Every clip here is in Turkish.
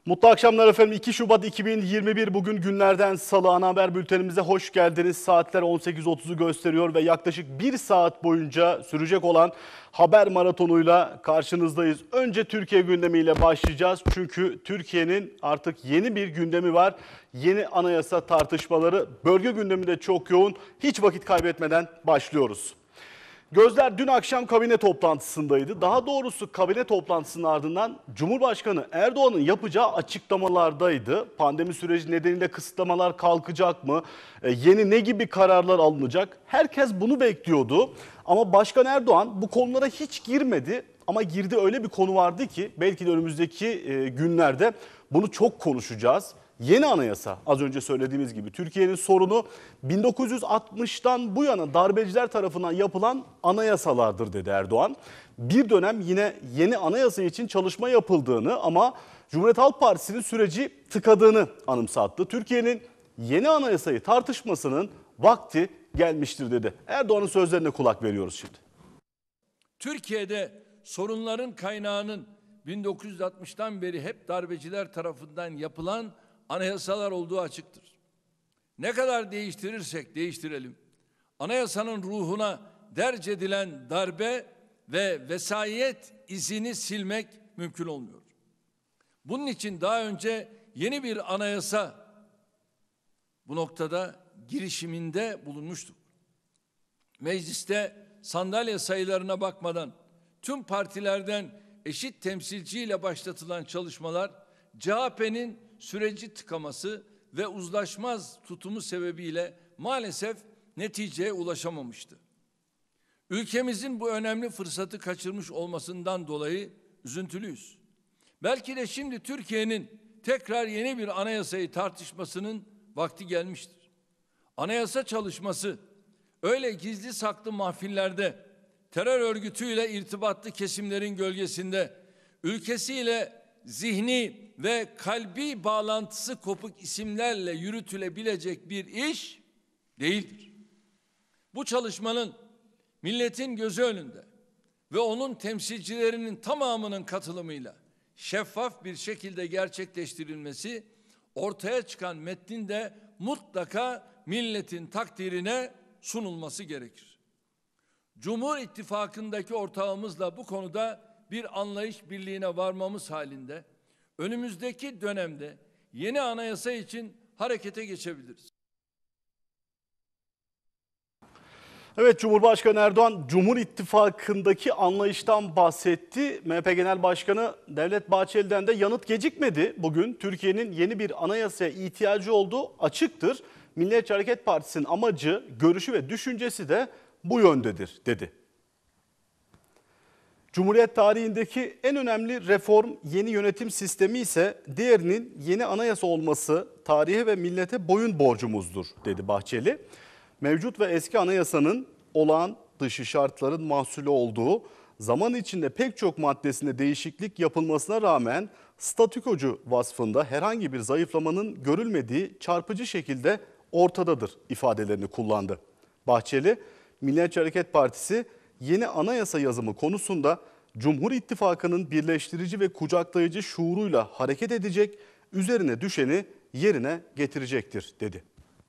Mutlu akşamlar efendim. 2 Şubat 2021 bugün günlerden salı. Ana haber bültenimize hoş geldiniz. Saatler 18.30'u gösteriyor ve yaklaşık 1 saat boyunca sürecek olan haber maratonuyla karşınızdayız. Önce Türkiye gündemiyle başlayacağız. Çünkü Türkiye'nin artık yeni bir gündemi var. Yeni anayasa tartışmaları, bölge gündemi de çok yoğun. Hiç vakit kaybetmeden başlıyoruz. Gözler dün akşam kabine toplantısındaydı. Daha doğrusu kabine toplantısının ardından Cumhurbaşkanı Erdoğan'ın yapacağı açıklamalardaydı. Pandemi süreci nedeniyle kısıtlamalar kalkacak mı? Yeni ne gibi kararlar alınacak? Herkes bunu bekliyordu. Ama Başkan Erdoğan bu konulara hiç girmedi. Ama girdi öyle bir konu vardı ki belki de önümüzdeki günlerde bunu çok konuşacağız. Yeni anayasa, az önce söylediğimiz gibi Türkiye'nin sorunu 1960'tan bu yana darbeciler tarafından yapılan anayasalardır dedi Erdoğan. Bir dönem yine yeni anayasa için çalışma yapıldığını ama Cumhuriyet Halk Partisi'nin süreci tıkadığını anımsattı. Türkiye'nin yeni anayasayı tartışmasının vakti gelmiştir dedi. Erdoğan'ın sözlerine kulak veriyoruz şimdi. Türkiye'de sorunların kaynağının 1960'tan beri hep darbeciler tarafından yapılan anayasalar olduğu açıktır. Ne kadar değiştirirsek değiştirelim, anayasanın ruhuna derc edilen darbe ve vesayet izini silmek mümkün olmuyor. Bunun için daha önce yeni bir anayasa bu noktada girişiminde bulunmuştuk. Mecliste sandalye sayılarına bakmadan tüm partilerden eşit temsilciyle başlatılan çalışmalar CHP'nin süreci tıkaması ve uzlaşmaz tutumu sebebiyle maalesef neticeye ulaşamamıştı. Ülkemizin bu önemli fırsatı kaçırmış olmasından dolayı üzüntülüyüz. Belki de şimdi Türkiye'nin tekrar yeni bir anayasayı tartışmasının vakti gelmiştir. Anayasa çalışması öyle gizli saklı mahfillerde, terör örgütüyle irtibatlı kesimlerin gölgesinde, ülkesiyle zihni ve kalbi bağlantısı kopuk isimlerle yürütülebilecek bir iş değildir. Bu çalışmanın milletin gözü önünde ve onun temsilcilerinin tamamının katılımıyla şeffaf bir şekilde gerçekleştirilmesi, ortaya çıkan metnin de mutlaka milletin takdirine sunulması gerekir. Cumhur İttifakı'ndaki ortağımızla bu konuda bir anlayış birliğine varmamız halinde önümüzdeki dönemde yeni anayasa için harekete geçebiliriz. Evet, Cumhurbaşkanı Erdoğan Cumhur İttifakı'ndaki anlayıştan bahsetti. MHP Genel Başkanı Devlet Bahçeli'den de yanıt gecikmedi. Bugün Türkiye'nin yeni bir anayasaya ihtiyacı olduğu açıktır. Milliyetçi Hareket Partisi'nin amacı, görüşü ve düşüncesi de bu yöndedir dedi. Cumhuriyet tarihindeki en önemli reform yeni yönetim sistemi ise diğerinin yeni anayasa olması tarihe ve millete boyun borcumuzdur dedi Bahçeli. Mevcut ve eski anayasanın olağan dışı şartların mahsulü olduğu, zaman içinde pek çok maddesinde değişiklik yapılmasına rağmen statükocu vasfında herhangi bir zayıflamanın görülmediği çarpıcı şekilde ortadadır ifadelerini kullandı. Bahçeli, Milliyetçi Hareket Partisi yeni anayasa yazımı konusunda Cumhur İttifakı'nın birleştirici ve kucaklayıcı şuuruyla hareket edecek, üzerine düşeni yerine getirecektir dedi.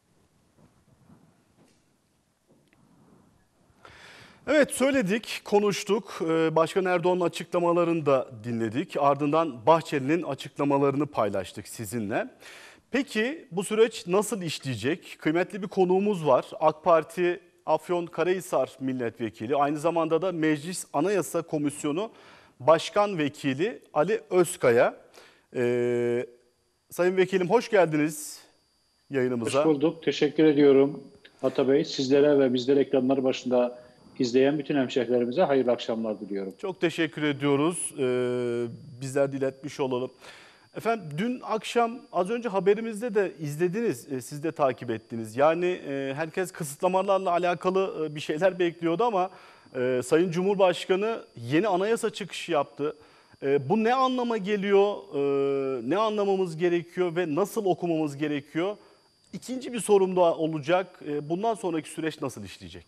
Evet, söyledik, konuştuk. Başkan Erdoğan'ın açıklamalarını da dinledik. Ardından Bahçeli'nin açıklamalarını paylaştık sizinle. Peki bu süreç nasıl işleyecek? Kıymetli bir konuğumuz var. AK Parti Afyonkarahisar Milletvekili, aynı zamanda da Meclis Anayasa Komisyonu Başkan Vekili Ali Özkaya. Sayın Vekilim, hoş geldiniz yayınımıza. Hoş bulduk. Teşekkür ediyorum Atabey. Sizlere ve bizleri ekranları başında izleyen bütün hemşehrilerimize hayırlı akşamlar diliyorum. Çok teşekkür ediyoruz. Bizler diletmiş olalım. Efendim, dün akşam az önce haberimizde de izlediniz, siz de takip ettiniz. Yani herkes kısıtlamalarla alakalı bir şeyler bekliyordu ama Sayın Cumhurbaşkanı yeni anayasa çıkışı yaptı. Bu ne anlama geliyor, ne anlamamız gerekiyor ve nasıl okumamız gerekiyor? İkinci bir sorum da olacak. Bundan sonraki süreç nasıl işleyecek?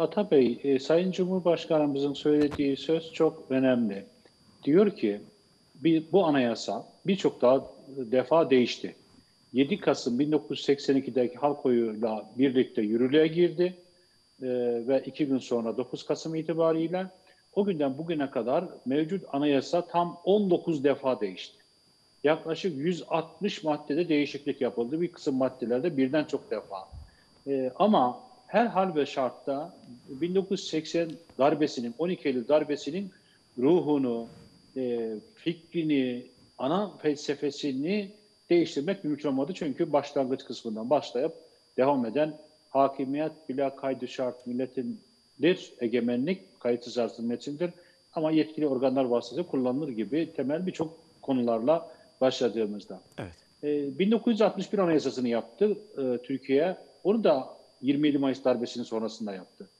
Atabey, Sayın Cumhurbaşkanımızın söylediği söz çok önemli. Diyor ki, bu anayasa birçok daha defa değişti. 7 Kasım 1982'deki halk oyuyla birlikte yürürlüğe girdi. Ve 2 gün sonra 9 Kasım itibariyle o günden bugüne kadar mevcut anayasa tam 19 defa değişti. Yaklaşık 160 maddede değişiklik yapıldı. Bir kısım maddelerde birden çok defa. Ama her hal ve şartta 1980 darbesinin, 12 Eylül darbesinin ruhunu, fikrini, ana felsefesini değiştirmek mümkün olmadı. Çünkü başlangıç kısmından başlayıp devam eden hakimiyet bila kaydı şart milletindir, egemenlik kayıtsız arzı milletindir. Ama yetkili organlar vasıtasıyla kullanılır gibi temel birçok konularla başladığımızda. Evet. 1961 Anayasası'nı yaptı Türkiye. Onu da 27 Mayıs darbesinin sonrasında yaptı.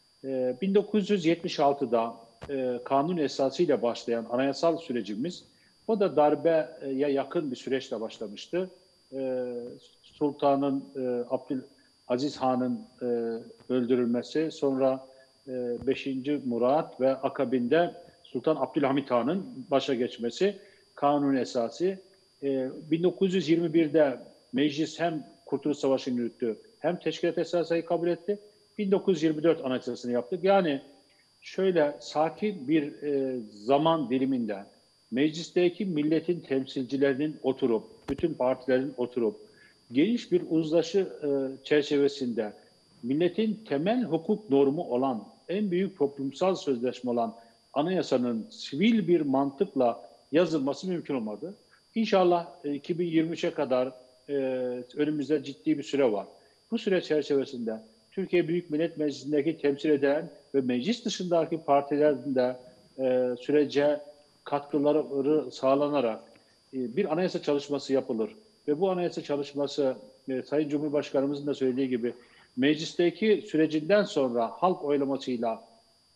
1976'da kanun esasıyla başlayan anayasal sürecimiz, o da darbeye yakın bir süreçle başlamıştı. Sultanın, Abdülaziz Han'ın öldürülmesi, sonra 5. Murat ve akabinde Sultan Abdülhamit Han'ın başa geçmesi kanun esası. 1921'de meclis hem Kurtuluş Savaşı'nı yürüttü hem teşkilat esasıyı kabul etti. 1924 Anayasası'nı yaptık. Yani şöyle sakin bir zaman diliminde meclisteki milletin temsilcilerinin oturup, bütün partilerin oturup, geniş bir uzlaşı çerçevesinde milletin temel hukuk normu olan, en büyük toplumsal sözleşme olan anayasanın sivil bir mantıkla yazılması mümkün olmadı. İnşallah 2023'e kadar önümüzde ciddi bir süre var. Bu süre çerçevesinde Türkiye Büyük Millet Meclisi'ndeki temsil eden ve meclis dışındaki partilerin de sürece katkıları sağlanarak bir anayasa çalışması yapılır. Ve bu anayasa çalışması Sayın Cumhurbaşkanımızın da söylediği gibi meclisteki sürecinden sonra halk oylamasıyla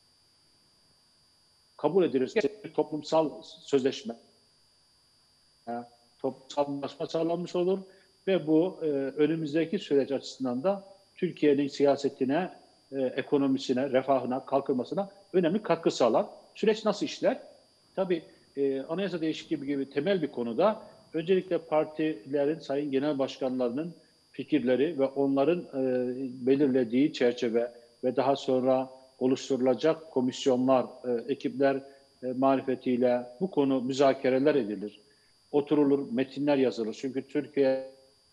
kabul edilirse bir toplumsal sözleşme, toplumsal anlaşma sağlanmış olur ve bu önümüzdeki süreç açısından da Türkiye'nin siyasetine, ekonomisine, refahına, kalkınmasına önemli katkı sağlar. Süreç nasıl işler? Tabii anayasa değişikliği gibi temel bir konuda öncelikle partilerin, sayın genel başkanlarının fikirleri ve onların belirlediği çerçeve ve daha sonra oluşturulacak komisyonlar, ekipler marifetiyle bu konu müzakereler edilir. Oturulur, metinler yazılır. Çünkü Türkiye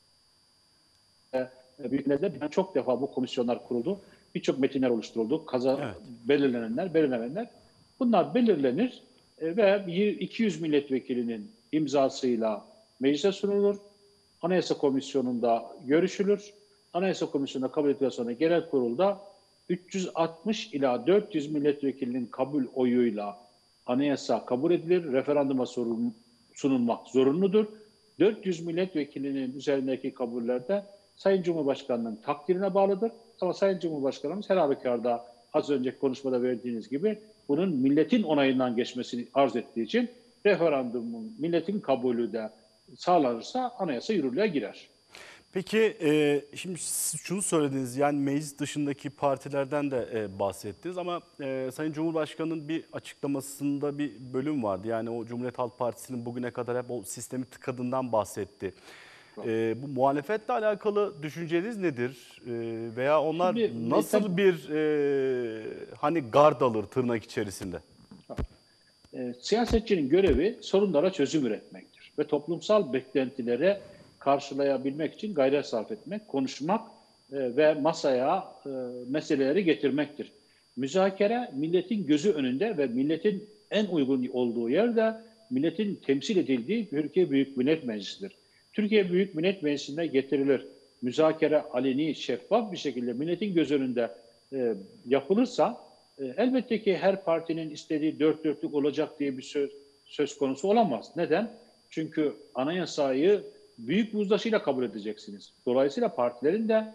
Büyük Millet'te çok defa bu komisyonlar kuruldu. Birçok metinler oluşturuldu. Evet. Belirlenenler. Bunlar belirlenir ve 200 milletvekilinin imzasıyla meclise sunulur. Anayasa Komisyonu'nda görüşülür. Anayasa Komisyonu'nda kabul edildikten sonra genel kurulda 360 ila 400 milletvekilinin kabul oyuyla anayasa kabul edilir. Referanduma sunulmak zorunludur. 400 milletvekilinin üzerindeki kabullerde Sayın Cumhurbaşkanı'nın takdirine bağlıdır. Ama Sayın Cumhurbaşkanımız her halükarda az önceki konuşmada verdiğiniz gibi bunun milletin onayından geçmesini arz ettiği için referandumun milletin kabulü de sağlanırsa anayasa yürürlüğe girer. Peki şimdi siz şunu söylediniz, yani meclis dışındaki partilerden de bahsettiniz ama Sayın Cumhurbaşkanı'nın bir açıklamasında bir bölüm vardı. Yani o Cumhuriyet Halk Partisi'nin bugüne kadar hep o sistemi tıkadığından bahsetti. Bu muhalefetle alakalı düşünceniz nedir? Veya onlar Şimdi, nasıl bir hani gard alır tırnak içerisinde? Siyasetçinin görevi sorunlara çözüm üretmektir ve toplumsal beklentilere karşılayabilmek için gayret sarf etmek, konuşmak ve masaya meseleleri getirmektir. Müzakere milletin gözü önünde ve milletin en uygun olduğu yerde milletin temsil edildiği Türkiye Büyük Millet Meclisi'dir. Türkiye Büyük Millet Meclisi'ne getirilir. Müzakere aleni, şeffaf bir şekilde milletin göz önünde yapılırsa elbette ki her partinin istediği dört dörtlük olacak diye bir söz konusu olamaz. Neden? Çünkü anayasayı büyük bir uzlaşıyla kabul edeceksiniz. Dolayısıyla partilerin de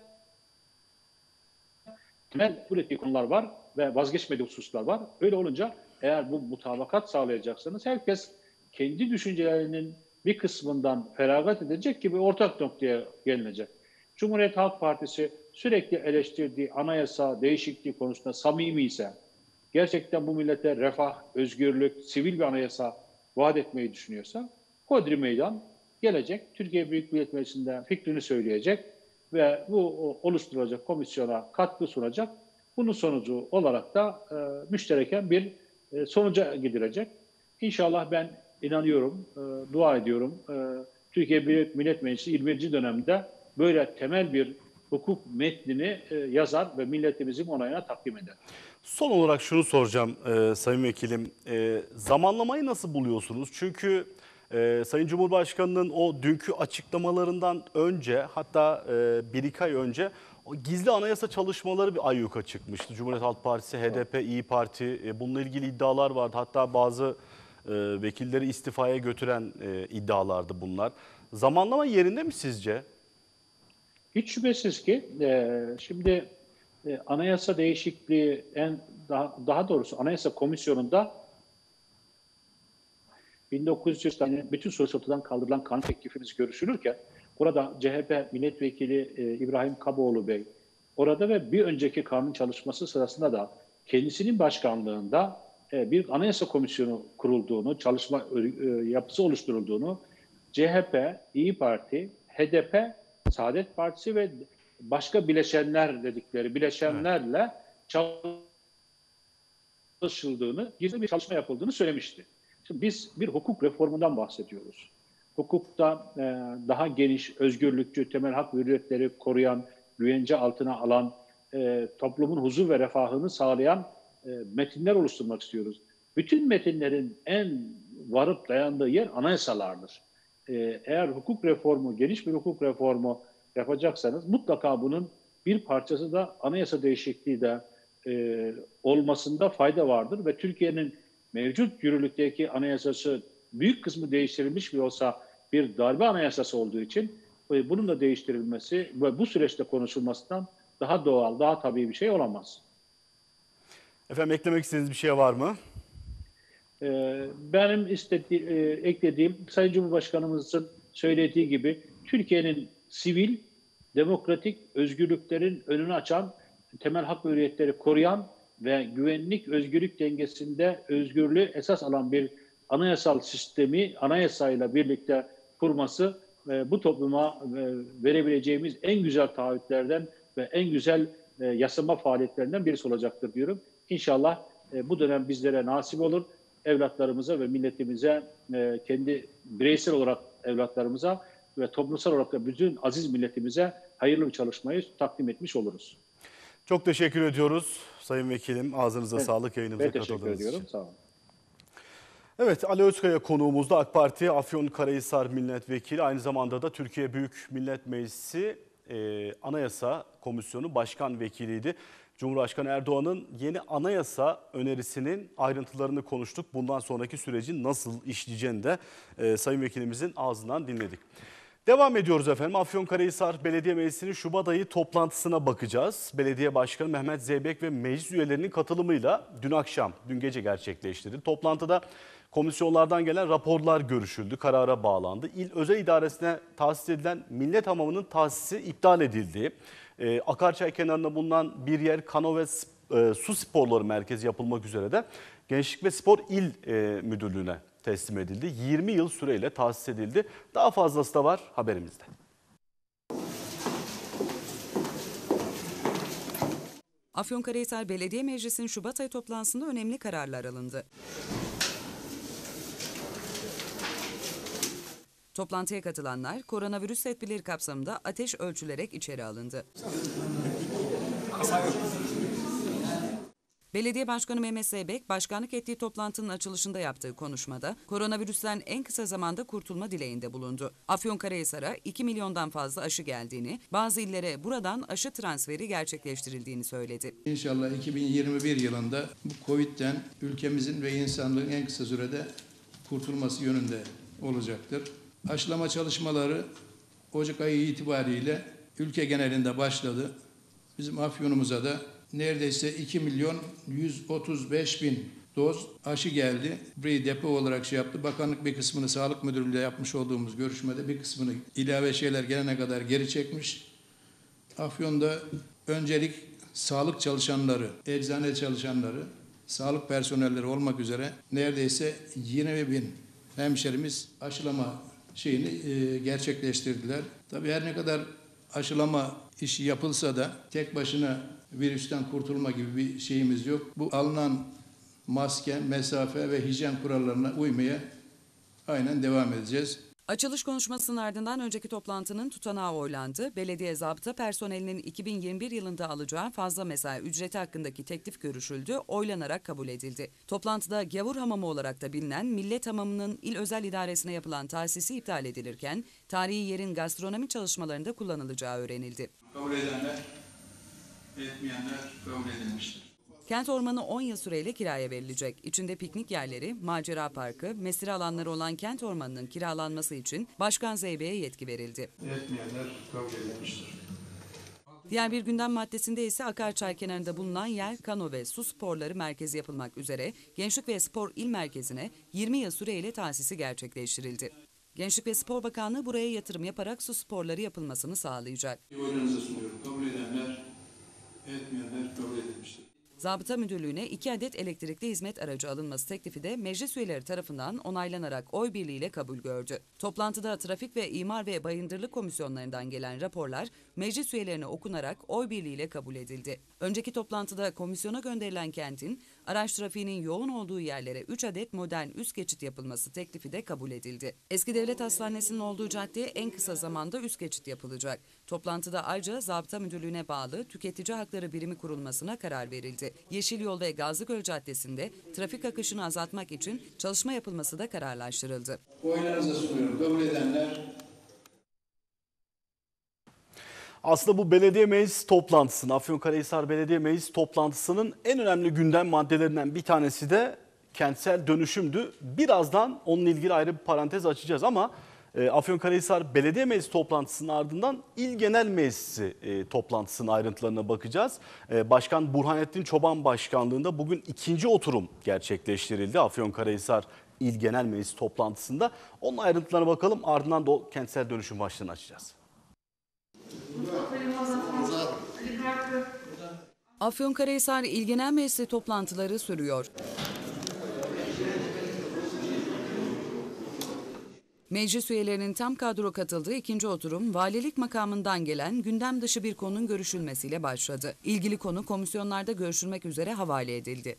temel ürettiği konular var ve vazgeçmediği hususlar var. Öyle olunca eğer bu mutabakat sağlayacaksanız herkes kendi düşüncelerinin bir kısmından feragat edecek gibi ortak noktaya gelinecek. Cumhuriyet Halk Partisi sürekli eleştirdiği anayasa değişikliği konusunda samimi ise, gerçekten bu millete refah, özgürlük, sivil bir anayasa vaat etmeyi düşünüyorsa Hodri Meydan gelecek. Türkiye Büyük Millet Meclisi'nde fikrini söyleyecek ve bu oluşturulacak komisyona katkı sunacak. Bunun sonucu olarak da müştereken bir sonuca gidilecek. İnşallah ben inanıyorum, dua ediyorum. Türkiye Büyük Millet Meclisi 21. dönemde böyle temel bir hukuk metnini yazar ve milletimizin onayına takdim eder. Son olarak şunu soracağım Sayın Vekilim. Zamanlamayı nasıl buluyorsunuz? Çünkü Sayın Cumhurbaşkanı'nın o dünkü açıklamalarından önce, hatta 1-2 ay önce o gizli anayasa çalışmaları bir ayyuka çıkmıştı. Cumhuriyet Halk Partisi, HDP, İyi Parti, bununla ilgili iddialar vardı. Hatta bazı vekilleri istifaya götüren iddialardı bunlar. Zamanlama yerinde mi sizce? Hiç şüphesiz ki şimdi anayasa değişikliği daha doğrusu Anayasa Komisyonu'nda 1900 tane bütün sonuç ortadan kaldırılan kanun teklifimiz görüşülürken burada CHP milletvekili İbrahim Kaboğlu Bey orada ve bir önceki kanun çalışması sırasında da kendisinin başkanlığında bir anayasa komisyonu kurulduğunu, çalışma yapısı oluşturulduğunu CHP, İyi Parti, HDP, Saadet Partisi ve başka bileşenler dedikleri bileşenlerle çalışıldığını, gizli bir çalışma yapıldığını söylemişti. Şimdi biz bir hukuk reformundan bahsediyoruz. Hukukta daha geniş, özgürlükçü, temel hak ve hürriyetleri koruyan, güvence altına alan, toplumun huzur ve refahını sağlayan metinler oluşturmak istiyoruz. Bütün metinlerin en varıp dayandığı yer anayasalardır. Eğer hukuk reformu, geniş bir hukuk reformu yapacaksanız mutlaka bunun bir parçası da anayasa değişikliği de olmasında fayda vardır ve Türkiye'nin mevcut yürürlükteki anayasası büyük kısmı değiştirilmiş bile olsa bir darbe anayasası olduğu için bunun da değiştirilmesi ve bu süreçte konuşulmasından daha doğal, daha tabii bir şey olamaz. Efendim eklemek istediğiniz bir şey var mı? Benim eklediğim Sayın Cumhurbaşkanımızın söylediği gibi Türkiye'nin sivil, demokratik özgürlüklerin önünü açan, temel hak ve hürriyetleri koruyan ve güvenlik, özgürlük dengesinde özgürlüğü esas alan bir anayasal sistemi anayasayla birlikte kurması bu topluma verebileceğimiz en güzel taahhütlerden ve en güzel yasama faaliyetlerinden birisi olacaktır diyorum. İnşallah bu dönem bizlere nasip olur. Evlatlarımıza ve milletimize, kendi bireysel olarak evlatlarımıza ve toplumsal olarak da bütün aziz milletimize hayırlı bir çalışmayı takdim etmiş oluruz. Çok teşekkür ediyoruz Sayın Vekilim. Ağzınıza sağlık, yayınımıza Ben teşekkür katıldığınız ediyorum. için. Sağ olun. Evet, Ali Özkaya konuğumuzda AK Parti Afyonkarahisar Milletvekili, aynı zamanda da Türkiye Büyük Millet Meclisi Anayasa Komisyonu Başkan Vekiliydi. Cumhurbaşkanı Erdoğan'ın yeni anayasa önerisinin ayrıntılarını konuştuk. Bundan sonraki sürecin nasıl işleyeceğini de Sayın Vekilimizin ağzından dinledik. Devam ediyoruz efendim. Afyonkarahisar Belediye Meclisi'nin Şubat ayı toplantısına bakacağız. Belediye Başkanı Mehmet Zeybek ve meclis üyelerinin katılımıyla dün gece gerçekleştirildi. Toplantıda komisyonlardan gelen raporlar görüşüldü, karara bağlandı. İl Özel İdaresi'ne tahsis edilen millet hamamının tahsisi iptal edildi. Akarçay kenarında bulunan bir yer kano ve su sporları merkezi yapılmak üzere de Gençlik ve Spor İl Müdürlüğü'ne teslim edildi. 20 yıl süreyle tahsis edildi. Daha fazlası da var haberimizde. Afyonkarahisar Belediye Meclisi'nin Şubat ayı toplantısında önemli kararlar alındı. Toplantıya katılanlar koronavirüs tedbirleri kapsamında ateş ölçülerek içeri alındı. Belediye Başkanı Mehmet Zeybek, başkanlık ettiği toplantının açılışında yaptığı konuşmada koronavirüsten en kısa zamanda kurtulma dileğinde bulundu. Afyonkarahisar'a 2 milyondan fazla aşı geldiğini, bazı illere buradan aşı transferi gerçekleştirildiğini söyledi. İnşallah 2021 yılında bu Covid'den ülkemizin ve insanlığın en kısa sürede kurtulması yönünde olacaktır. Aşılama çalışmaları Ocak ayı itibariyle ülke genelinde başladı. Bizim Afyon'umuza da neredeyse 2.135.000 doz aşı geldi. Burayı depo olarak yaptı. Bakanlık bir kısmını Sağlık Müdürlüğü'yle yapmış olduğumuz görüşmede bir kısmını ilave şeyler gelene kadar geri çekmiş. Afyon'da öncelik sağlık çalışanları, eczane çalışanları, sağlık personelleri olmak üzere neredeyse 20.000 hemşerimiz aşılama gerçekleştirdiler. Tabii her ne kadar aşılama işi yapılsa da tek başına virüsten kurtulma gibi bir şeyimiz yok. Bu alınan maske, mesafe ve hijyen kurallarına uymaya aynen devam edeceğiz. Açılış konuşmasının ardından önceki toplantının tutanağı oylandı. Belediye zabıta personelinin 2021 yılında alacağı fazla mesai ücreti hakkındaki teklif görüşüldü, oylanarak kabul edildi. Toplantıda Gavur Hamamı olarak da bilinen Millet Hamamı'nın il özel idaresine yapılan tahsisi iptal edilirken tarihi yerin gastronomi çalışmalarında kullanılacağı öğrenildi. Kabul edenler, etmeyenler kabul edilmiştir. Kent ormanı 10 yıl süreyle kiraya verilecek. İçinde piknik yerleri, macera parkı, mesire alanları olan kent ormanının kiralanması için Başkan Zeybe'ye yetki verildi. Etmeyenler kabul edilmiştir. Diğer bir gündem maddesinde ise Akarçay kenarında bulunan yer, kano ve su sporları merkezi yapılmak üzere Gençlik ve Spor İl Merkezi'ne 20 yıl süreyle tahsisi gerçekleştirildi. Gençlik ve Spor Bakanlığı buraya yatırım yaparak su sporları yapılmasını sağlayacak. Oylarınıza sunuyorum. Kabul edenler, etmeyenler kabul edilmiştir. Zabıta Müdürlüğü'ne 2 adet elektrikli hizmet aracı alınması teklifi de meclis üyeleri tarafından onaylanarak oy birliğiyle kabul gördü. Toplantıda Trafik ve İmar ve Bayındırlık Komisyonlarından gelen raporlar meclis üyelerine okunarak oy birliğiyle kabul edildi. Önceki toplantıda komisyona gönderilen kentin araç trafiğinin yoğun olduğu yerlere 3 adet modern üst geçit yapılması teklifi de kabul edildi. Eski Devlet Hastanesi'nin olduğu caddeye en kısa zamanda üst geçit yapılacak. Toplantıda ayrıca Zabıta Müdürlüğü'ne bağlı Tüketici Hakları Birimi kurulmasına karar verildi. Yeşil Yol ve Gazlıgöl Caddesi'nde trafik akışını azaltmak için çalışma yapılması da kararlaştırıldı. Oylarınıza sunuyorum. Kabul edenler. Aslında bu belediye meclis toplantısının, Afyonkarahisar Belediye Meclis toplantısının en önemli gündem maddelerinden bir tanesi de kentsel dönüşümdü. Birazdan onunla ilgili ayrı bir parantez açacağız ama Afyonkarahisar Belediye Meclis toplantısının ardından İl Genel Meclisi toplantısının ayrıntılarına bakacağız. Başkan Burhanettin Çoban Başkanlığında bugün ikinci oturum gerçekleştirildi Afyonkarahisar İl Genel Meclis toplantısında. Onun ayrıntılarına bakalım, ardından da o kentsel dönüşüm başlığını açacağız. Afyonkarahisar İl Genel Meclisi toplantıları sürüyor. Meclis üyelerinin tam kadro katıldığı ikinci oturum, valilik makamından gelen gündem dışı bir konunun görüşülmesiyle başladı. İlgili konu komisyonlarda görüşülmek üzere havale edildi.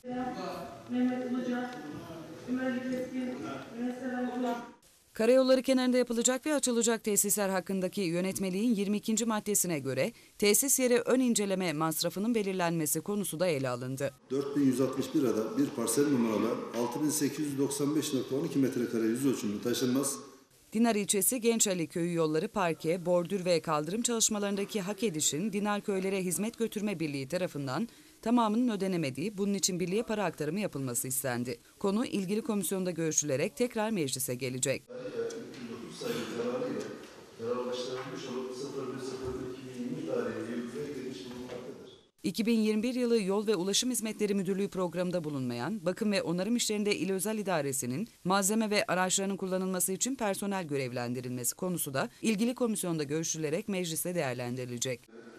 Karayolları kenarında yapılacak ve açılacak tesisler hakkındaki yönetmeliğin 22. maddesine göre tesis yeri ön inceleme masrafının belirlenmesi konusu da ele alındı. 4161 ada bir parsel numaralı 6895.12 metrekare yüz ölçümlü taşınmaz. Dinar ilçesi Gençali Köyü yolları parke, bordür ve kaldırım çalışmalarındaki hak edişin Dinar Köylere Hizmet Götürme Birliği tarafından tamamının ödenemediği, bunun için birliğe para aktarımı yapılması istendi. Konu ilgili komisyonda görüşülerek tekrar meclise gelecek. 2021 yılı Yol ve Ulaşım Hizmetleri Müdürlüğü programında bulunmayan, bakım ve onarım işlerinde İl Özel İdaresi'nin malzeme ve araçlarının kullanılması için personel görevlendirilmesi konusu da ilgili komisyonda görüşülerek mecliste değerlendirilecek.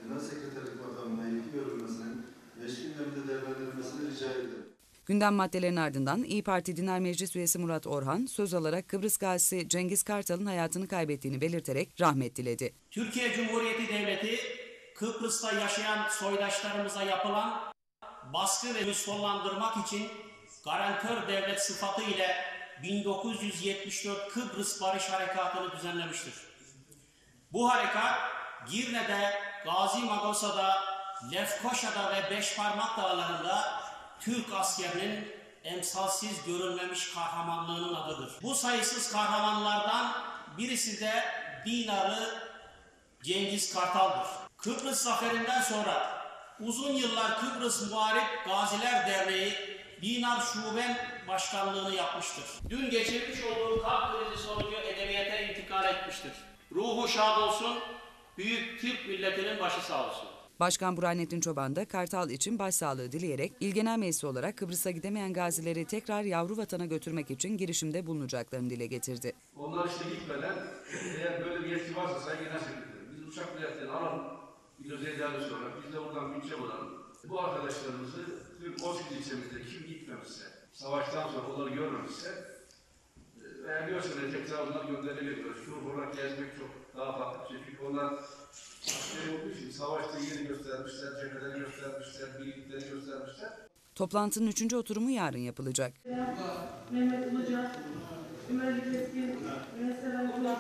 Gündem maddelerin ardından İYİ Parti Dinar Meclis Üyesi Murat Orhan söz alarak Kıbrıs gazisi Cengiz Kartal'ın hayatını kaybettiğini belirterek rahmet diledi. Türkiye Cumhuriyeti Devleti Kıbrıs'ta yaşayan soydaşlarımıza yapılan baskı ve sonlandırmak için garantör devlet sıfatı ile 1974 Kıbrıs Barış Harekatı'nı düzenlemiştir. Bu harekat Girne'de, Gazi Magosa'da, Lefkoşa'da ve Beşparmak Dağları'nda Türk askerinin emsalsiz görülmemiş kahramanlığının adıdır. Bu sayısız kahramanlardan birisi de Dinarlı Cengiz Kartal'dır. Kıbrıs zaferinden sonra uzun yıllar Kıbrıs Muharip Gaziler Derneği Dinar Şuben Başkanlığını yapmıştır. Dün geçirmiş olduğu kalp krizi sonucu edebiyata intikal etmiştir. Ruhu şad olsun, büyük Türk milletinin başı sağ olsun. Başkan Burhanettin Çoban da Kartal için başsağlığı dileyerek İl Genel Meclisi olarak Kıbrıs'a gidemeyen gazileri tekrar yavru vatana götürmek için girişimde bulunacaklarını dile getirdi. Onlar işte gitmeden eğer böyle bir yetki varsa Sayın Genel Sekreterim biz uçak biletlerini alalım. Bir özel iade sonra biz de oradan bütçe bulalım. Bu arkadaşlarımızı tüm Ozgül ilçemizde kim gitmemişse, savaştan sonra onları görmemişse veya Tekrar onlar gönderiliyor. Şu olarak gezmek çok daha farklı bir şey. Çünkü onlar askeri olduğu için savaşta yeri göstermişler, cepheleri göstermişler, birlikleri göstermişler. Toplantının 3. oturumu yarın yapılacak. Mehmet Uluca, Ömer Keskin, Mesela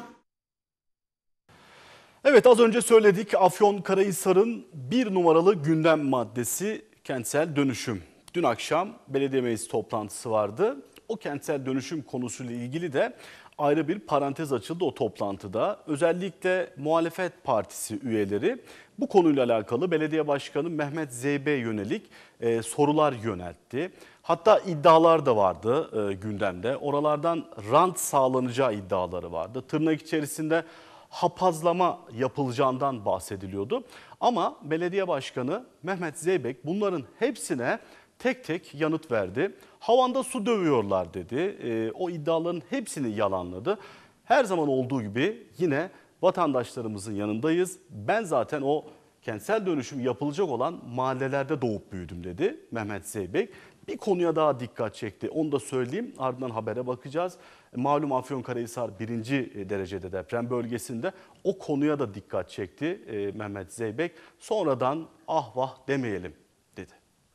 Evet, az önce söyledik, Afyonkarahisar'ın bir numaralı gündem maddesi kentsel dönüşüm. Dün akşam belediye meclis toplantısı vardı. O kentsel dönüşüm konusuyla ilgili de ayrı bir parantez açıldı o toplantıda. Özellikle muhalefet partisi üyeleri bu konuyla alakalı belediye başkanı Mehmet Zeybek'e yönelik sorular yöneltti. Hatta iddialar da vardı gündemde. Oralardan rant sağlanacağı iddiaları vardı. Tırnak içerisinde hapazlama yapılacağından bahsediliyordu. Ama belediye başkanı Mehmet Zeybek bunların hepsine tek tek yanıt verdi. Havanda su dövüyorlar dedi. O iddiaların hepsini yalanladı. Her zaman olduğu gibi yine vatandaşlarımızın yanındayız. Ben zaten o kentsel dönüşüm yapılacak olan mahallelerde doğup büyüdüm dedi Mehmet Zeybek. Bir konuya daha dikkat çekti. Onu da söyleyeyim. Ardından habere bakacağız. Malum Afyonkarahisar 1. derecede deprem bölgesinde. O konuya da dikkat çekti Mehmet Zeybek. Sonradan ah vah demeyelim dedi.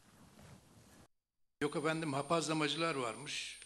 Yok efendim, hapazlamacılar varmış.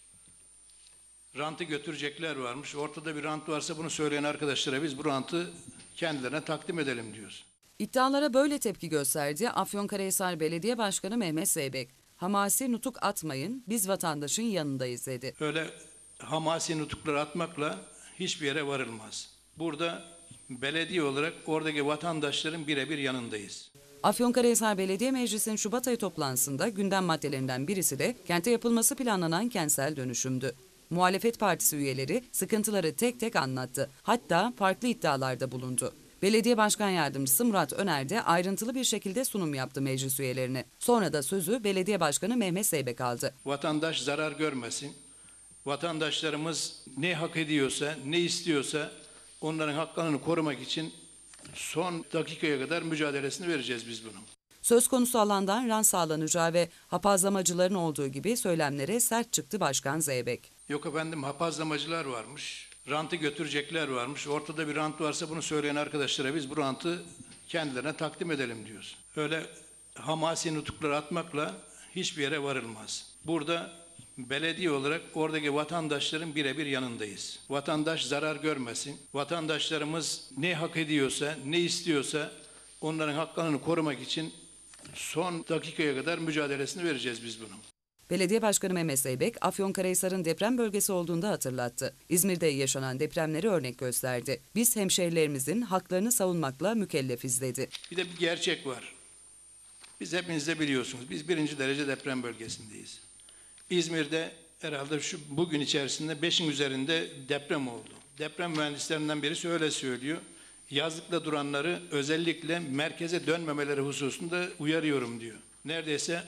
Rantı götürecekler varmış. Ortada bir rant varsa bunu söyleyen arkadaşlara biz bu rantı kendilerine takdim edelim diyoruz. İddialara böyle tepki gösterdi Afyonkarahisar Belediye Başkanı Mehmet Zeybek. Hamasi nutuk atmayın, biz vatandaşın yanındayız dedi. Öyle hamasi nutukları atmakla hiçbir yere varılmaz. Burada belediye olarak oradaki vatandaşların birebir yanındayız. Afyonkarahisar Belediye Meclisi'nin Şubat ayı toplantısında gündem maddelerinden birisi de kente yapılması planlanan kentsel dönüşümdü. Muhalefet partisi üyeleri sıkıntıları tek tek anlattı. Hatta farklı iddialarda bulundu. Belediye Başkan Yardımcısı Murat Öner de ayrıntılı bir şekilde sunum yaptı meclis üyelerine. Sonra da sözü Belediye Başkanı Mehmet Zeybek aldı. Vatandaş zarar görmesin. Vatandaşlarımız ne hak ediyorsa, ne istiyorsa onların haklarını korumak için son dakikaya kadar mücadelesini vereceğiz biz bunun. Söz konusu alandan rant sağlanacağı ve hapazlamacıların olduğu gibi söylemlere sert çıktı Başkan Zeybek. Yok efendim, hapazlamacılar varmış. Rantı götürecekler varmış. Ortada bir rant varsa bunu söyleyen arkadaşlara biz bu rantı kendilerine takdim edelim diyoruz. Öyle hamasi nutukları atmakla hiçbir yere varılmaz. Burada belediye olarak oradaki vatandaşların birebir yanındayız. Vatandaş zarar görmesin. Vatandaşlarımız ne hak ediyorsa, ne istiyorsa onların haklarını korumak için son dakikaya kadar mücadelesini vereceğiz biz bunun. Belediye Başkanı Mehmet Zeybek, Afyonkarahisar'ın deprem bölgesi olduğunu da hatırlattı. İzmir'de yaşanan depremleri örnek gösterdi. Biz hemşehrilerimizin haklarını savunmakla mükellefiz dedi. Bir de bir gerçek var. Biz hepiniz de biliyorsunuz. Biz 1. derece deprem bölgesindeyiz. İzmir'de herhalde bugün içerisinde 5'in üzerinde deprem oldu. Deprem mühendislerinden birisi öyle söylüyor. Yazlıkta duranları özellikle merkeze dönmemeleri hususunda uyarıyorum diyor. Neredeyse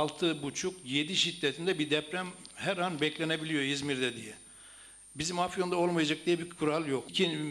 6,5-7 şiddetinde bir deprem her an beklenebiliyor İzmir'de diye. Bizim Afyon'da olmayacak diye bir kural yok.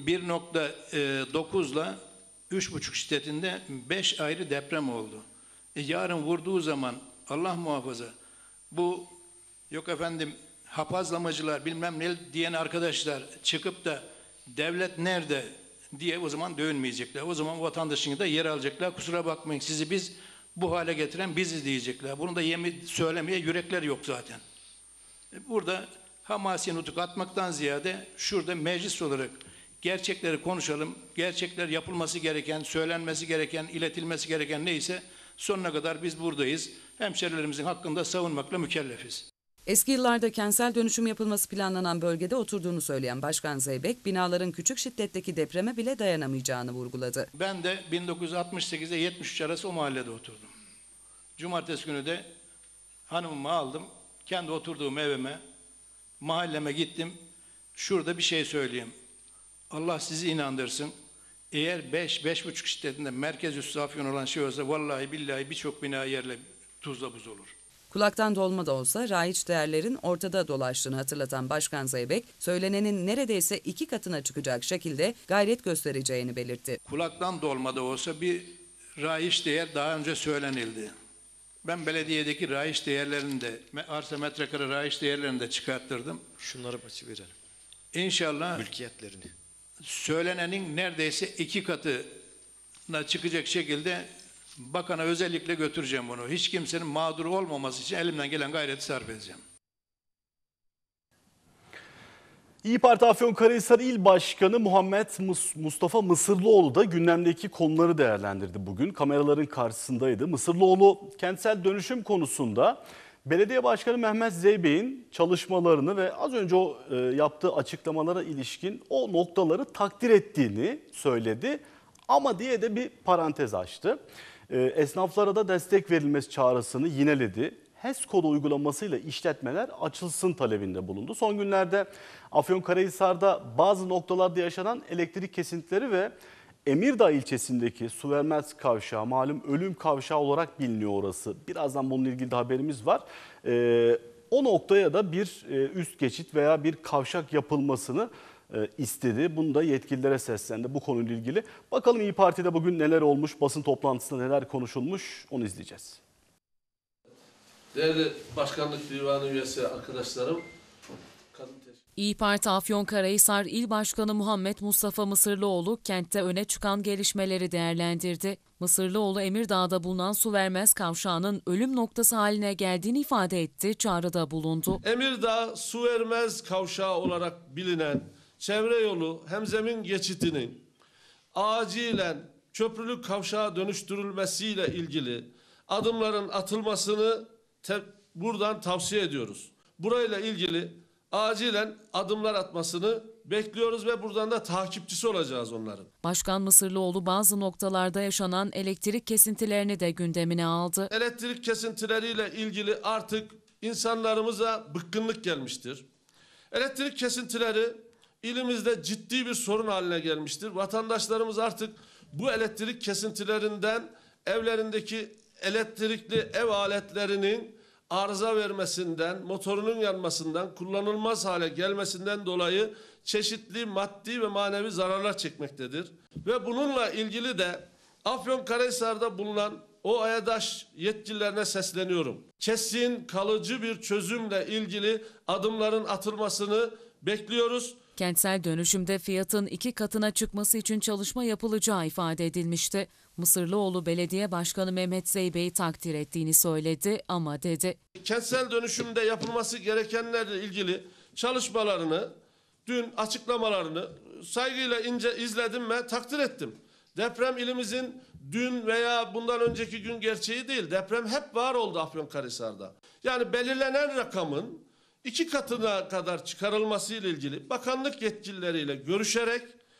1,9 ile 3,5 şiddetinde 5 ayrı deprem oldu. Yarın vurduğu zaman Allah muhafaza bu yok efendim hapazlamacılar bilmem ne diyen arkadaşlar çıkıp da devlet nerede diye o zaman dövünmeyecekler. O zaman vatandaşını da yer alacaklar. Kusura bakmayın, sizi biz bu hale getiren biziz diyecekler. Bunu da söylemeye yürekler yok zaten. Burada hamasi nutuk atmaktan ziyade şurada meclis olarak gerçekleri konuşalım. Gerçekler yapılması gereken, söylenmesi gereken, iletilmesi gereken neyse sonuna kadar biz buradayız. Hemşerilerimizin hakkında savunmakla mükellefiz. Eski yıllarda kentsel dönüşüm yapılması planlanan bölgede oturduğunu söyleyen Başkan Zeybek, binaların küçük şiddetteki depreme bile dayanamayacağını vurguladı. Ben de 1968 ile 73 arası o mahallede oturdum. Cumartesi günü de hanımımı aldım, kendi oturduğum evime, mahalleme gittim. Şurada bir şey söyleyeyim. Allah sizi inandırsın. Eğer 5-5,5 şiddetinde merkez üssü Afyon olan şey olsa vallahi billahi birçok bina yerle tuzla buz olur. Kulaktan dolma da olsa raiç değerlerin ortada dolaştığını hatırlatan Başkan Zeybek, söylenenin neredeyse 2 katına çıkacak şekilde gayret göstereceğini belirtti. Kulaktan dolma da olsa bir raiç değer daha önce söylenildi. Ben belediyedeki raiç değerlerini de, arsa metrekare raiç değerlerini de çıkarttırdım. Şunları açı verelim. İnşallah mülkiyetlerini. söylenenin neredeyse 2 katına çıkacak şekilde bakana özellikle götüreceğim bunu. Hiç kimsenin mağduru olmaması için elimden gelen gayreti sarf edeceğim. İYİ Parti Afyonkarahisar İl Başkanı Mustafa Mısırlıoğlu da gündemdeki konuları değerlendirdi bugün. Kameraların karşısındaydı. Mısırlıoğlu kentsel dönüşüm konusunda Belediye Başkanı Mehmet Zeybek'in çalışmalarını ve az önce o yaptığı açıklamalara ilişkin o noktaları takdir ettiğini söyledi. Ama diye de bir parantez açtı. Esnaflara da destek verilmesi çağrısını yineledi. HES kodu uygulamasıyla işletmeler açılsın talebinde bulundu. Son günlerde Afyonkarahisar'da bazı noktalarda yaşanan elektrik kesintileri ve Emirdağ ilçesindeki Suvermez Kavşağı, malum ölüm kavşağı olarak biliniyor orası. Birazdan bununla ilgili de haberimiz var. O noktaya da bir üst geçit veya bir kavşak yapılmasını istedi. Bunu da yetkililere seslendi bu konuyla ilgili. Bakalım İYİ Parti'de bugün neler olmuş, basın toplantısında neler konuşulmuş, onu izleyeceğiz. Değerli Başkanlık Divanı üyesi arkadaşlarım, İYİ Parti Afyonkarahisar İl Başkanı Muhammed Mustafa Mısırlıoğlu kentte öne çıkan gelişmeleri değerlendirdi. Mısırlıoğlu Emirdağ'da bulunan Suvermez Kavşağı'nın ölüm noktası haline geldiğini ifade etti, çağrıda bulundu. Emirdağ Suvermez Kavşağı olarak bilinen çevre yolu hemzemin geçitinin acilen köprülü kavşağa dönüştürülmesiyle ilgili adımların atılmasını buradan tavsiye ediyoruz. Burayla ilgili acilen adımlar atmasını bekliyoruz ve buradan da takipçisi olacağız onların. Başkan Mısırlıoğlu bazı noktalarda yaşanan elektrik kesintilerini de gündemine aldı. Elektrik kesintileriyle ilgili artık insanlarımıza bıkkınlık gelmiştir. Elektrik kesintileri ilimizde ciddi bir sorun haline gelmiştir. Vatandaşlarımız artık bu elektrik kesintilerinden evlerindeki elektrikli ev aletlerinin arıza vermesinden, motorunun yanmasından, kullanılmaz hale gelmesinden dolayı çeşitli maddi ve manevi zararlar çekmektedir. Ve bununla ilgili de Afyonkarahisar'da bulunan OEDAŞ yetkililerine sesleniyorum. Kesin, kalıcı bir çözümle ilgili adımların atılmasını bekliyoruz. Kentsel dönüşümde fiyatın 2 katına çıkması için çalışma yapılacağı ifade edilmişti. Mısırlıoğlu Belediye Başkanı Mehmet Zeybek'i takdir ettiğini söyledi ama dedi. Kentsel dönüşümde yapılması gerekenlerle ilgili çalışmalarını, dün açıklamalarını saygıyla izledim ve takdir ettim. Deprem ilimizin dün veya bundan önceki gün gerçeği değil. Deprem hep var oldu Afyonkarahisar'da. Yani belirlenen rakamın 2 katına kadar çıkarılması ile ilgili bakanlık yetkilileriyle görüşerek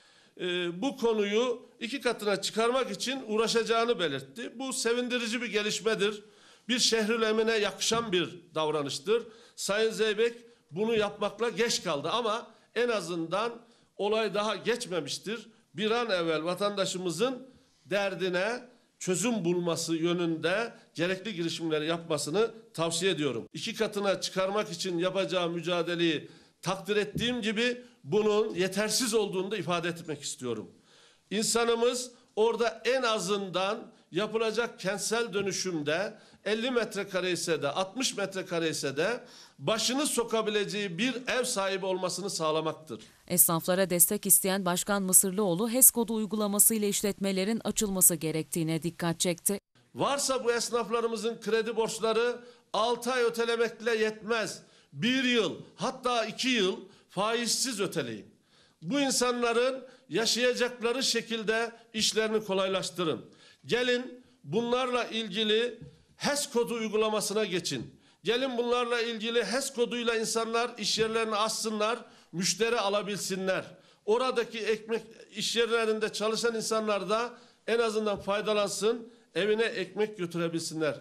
bu konuyu 2 katına çıkarmak için uğraşacağını belirtti. Bu sevindirici bir gelişmedir. Bir Şehrül Emin'e yakışan bir davranıştır. Sayın Zeybek bunu yapmakla geç kaldı ama en azından olay daha geçmemiştir. Bir an evvel vatandaşımızın derdine çözüm bulması yönünde gerekli girişimleri yapmasını tavsiye ediyorum. 2 katına çıkarmak için yapacağı mücadeleyi takdir ettiğim gibi bunun yetersiz olduğunu da ifade etmek istiyorum. İnsanımız orada en azından yapılacak kentsel dönüşümde 50 metrekare ise de 60 metrekare ise de başını sokabileceği bir ev sahibi olmasını sağlamaktır. Esnaflara destek isteyen Başkan Mısırlıoğlu HES kodu uygulamasıyla işletmelerin açılması gerektiğine dikkat çekti. Varsa bu esnaflarımızın kredi borçları 6 ay ötelemekle yetmez. 1 yıl hatta 2 yıl faizsiz öteleyin. Bu insanların yaşayacakları şekilde işlerini kolaylaştırın. Gelin bunlarla ilgili HES kodu uygulamasına geçin. Gelin bunlarla ilgili HES koduyla insanlar iş yerlerini açsınlar, müşteri alabilsinler. Oradaki iş yerlerinde çalışan insanlar da en azından faydalansın, evine ekmek götürebilsinler.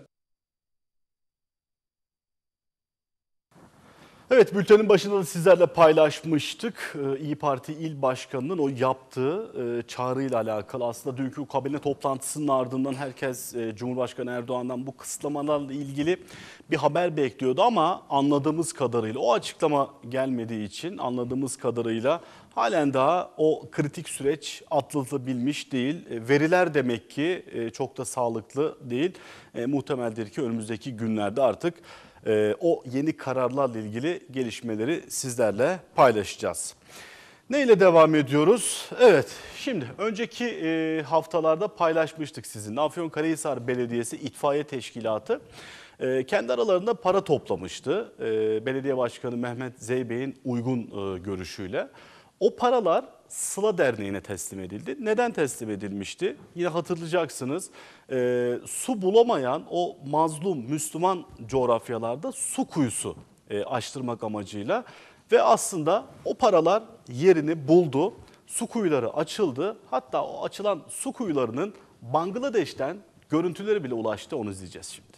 Evet, bültenin başında da sizlerle paylaşmıştık. İYİ Parti İl Başkanı'nın o yaptığı çağrıyla alakalı. Aslında dünkü kabine toplantısının ardından herkes Cumhurbaşkanı Erdoğan'dan bu kısıtlamalarla ilgili bir haber bekliyordu. Ama anladığımız kadarıyla o açıklama gelmediği için anladığımız kadarıyla halen daha o kritik süreç atlatılabilmiş değil. Veriler demek ki çok da sağlıklı değil. Muhtemeldir ki önümüzdeki günlerde artık O yeni kararlarla ilgili gelişmeleri sizlerle paylaşacağız. Neyle devam ediyoruz? Evet, şimdi önceki haftalarda paylaşmıştık sizinle. Afyonkarahisar Belediyesi İtfaiye Teşkilatı kendi aralarında para toplamıştı. Belediye Başkanı Mehmet Zeybek'in uygun görüşüyle. O paralar Sıla Derneği'ne teslim edildi. Neden teslim edilmişti? Yine hatırlayacaksınız, su bulamayan o mazlum Müslüman coğrafyalarda su kuyusu açtırmak amacıyla. Ve aslında o paralar yerini buldu. Su kuyuları açıldı. Hatta o açılan su kuyularının Bangladeş'ten görüntüleri bile ulaştı. Onu izleyeceğiz şimdi.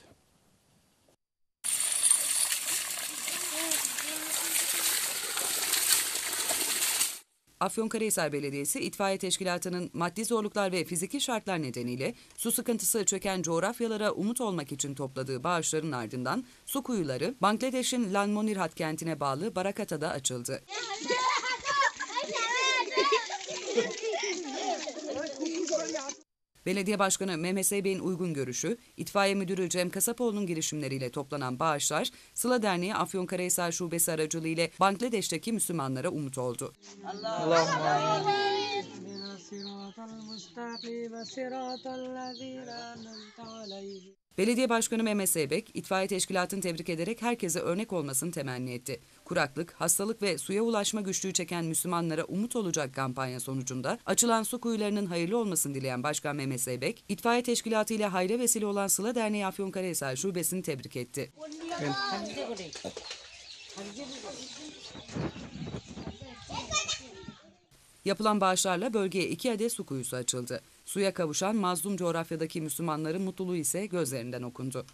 Afyonkarahisar Belediyesi İtfaiye Teşkilatı'nın maddi zorluklar ve fiziki şartlar nedeniyle su sıkıntısı çöken coğrafyalara umut olmak için topladığı bağışların ardından su kuyuları Bangladeş'in Lalmonirhat kentine bağlı Barakata'da açıldı. Belediye Başkanı Mehmet Zeybek'in uygun görüşü, İtfaiye Müdürü Cem Kasapoğlu'nun girişimleriyle toplanan bağışlar, Sıla Derneği Afyonkarahisar Şubesi aracılığıyla Bangladeş'teki Müslümanlara umut oldu. Belediye Başkanı Mehmet Zeybek, İtfaiye Teşkilatı'nı tebrik ederek herkese örnek olmasını temenni etti. Kuraklık, hastalık ve suya ulaşma güçlüğü çeken Müslümanlara umut olacak kampanya sonucunda açılan su kuyularının hayırlı olmasını dileyen Başkan Mehmet Zeybek, İtfaiye Teşkilatı ile hayra vesile olan Sıla Derneği Afyonkarahisar Şubesi'ni tebrik etti. Yapılan bağışlarla bölgeye 2 adet su kuyusu açıldı. Suya kavuşan mazlum coğrafyadaki Müslümanların mutluluğu ise gözlerinden okundu.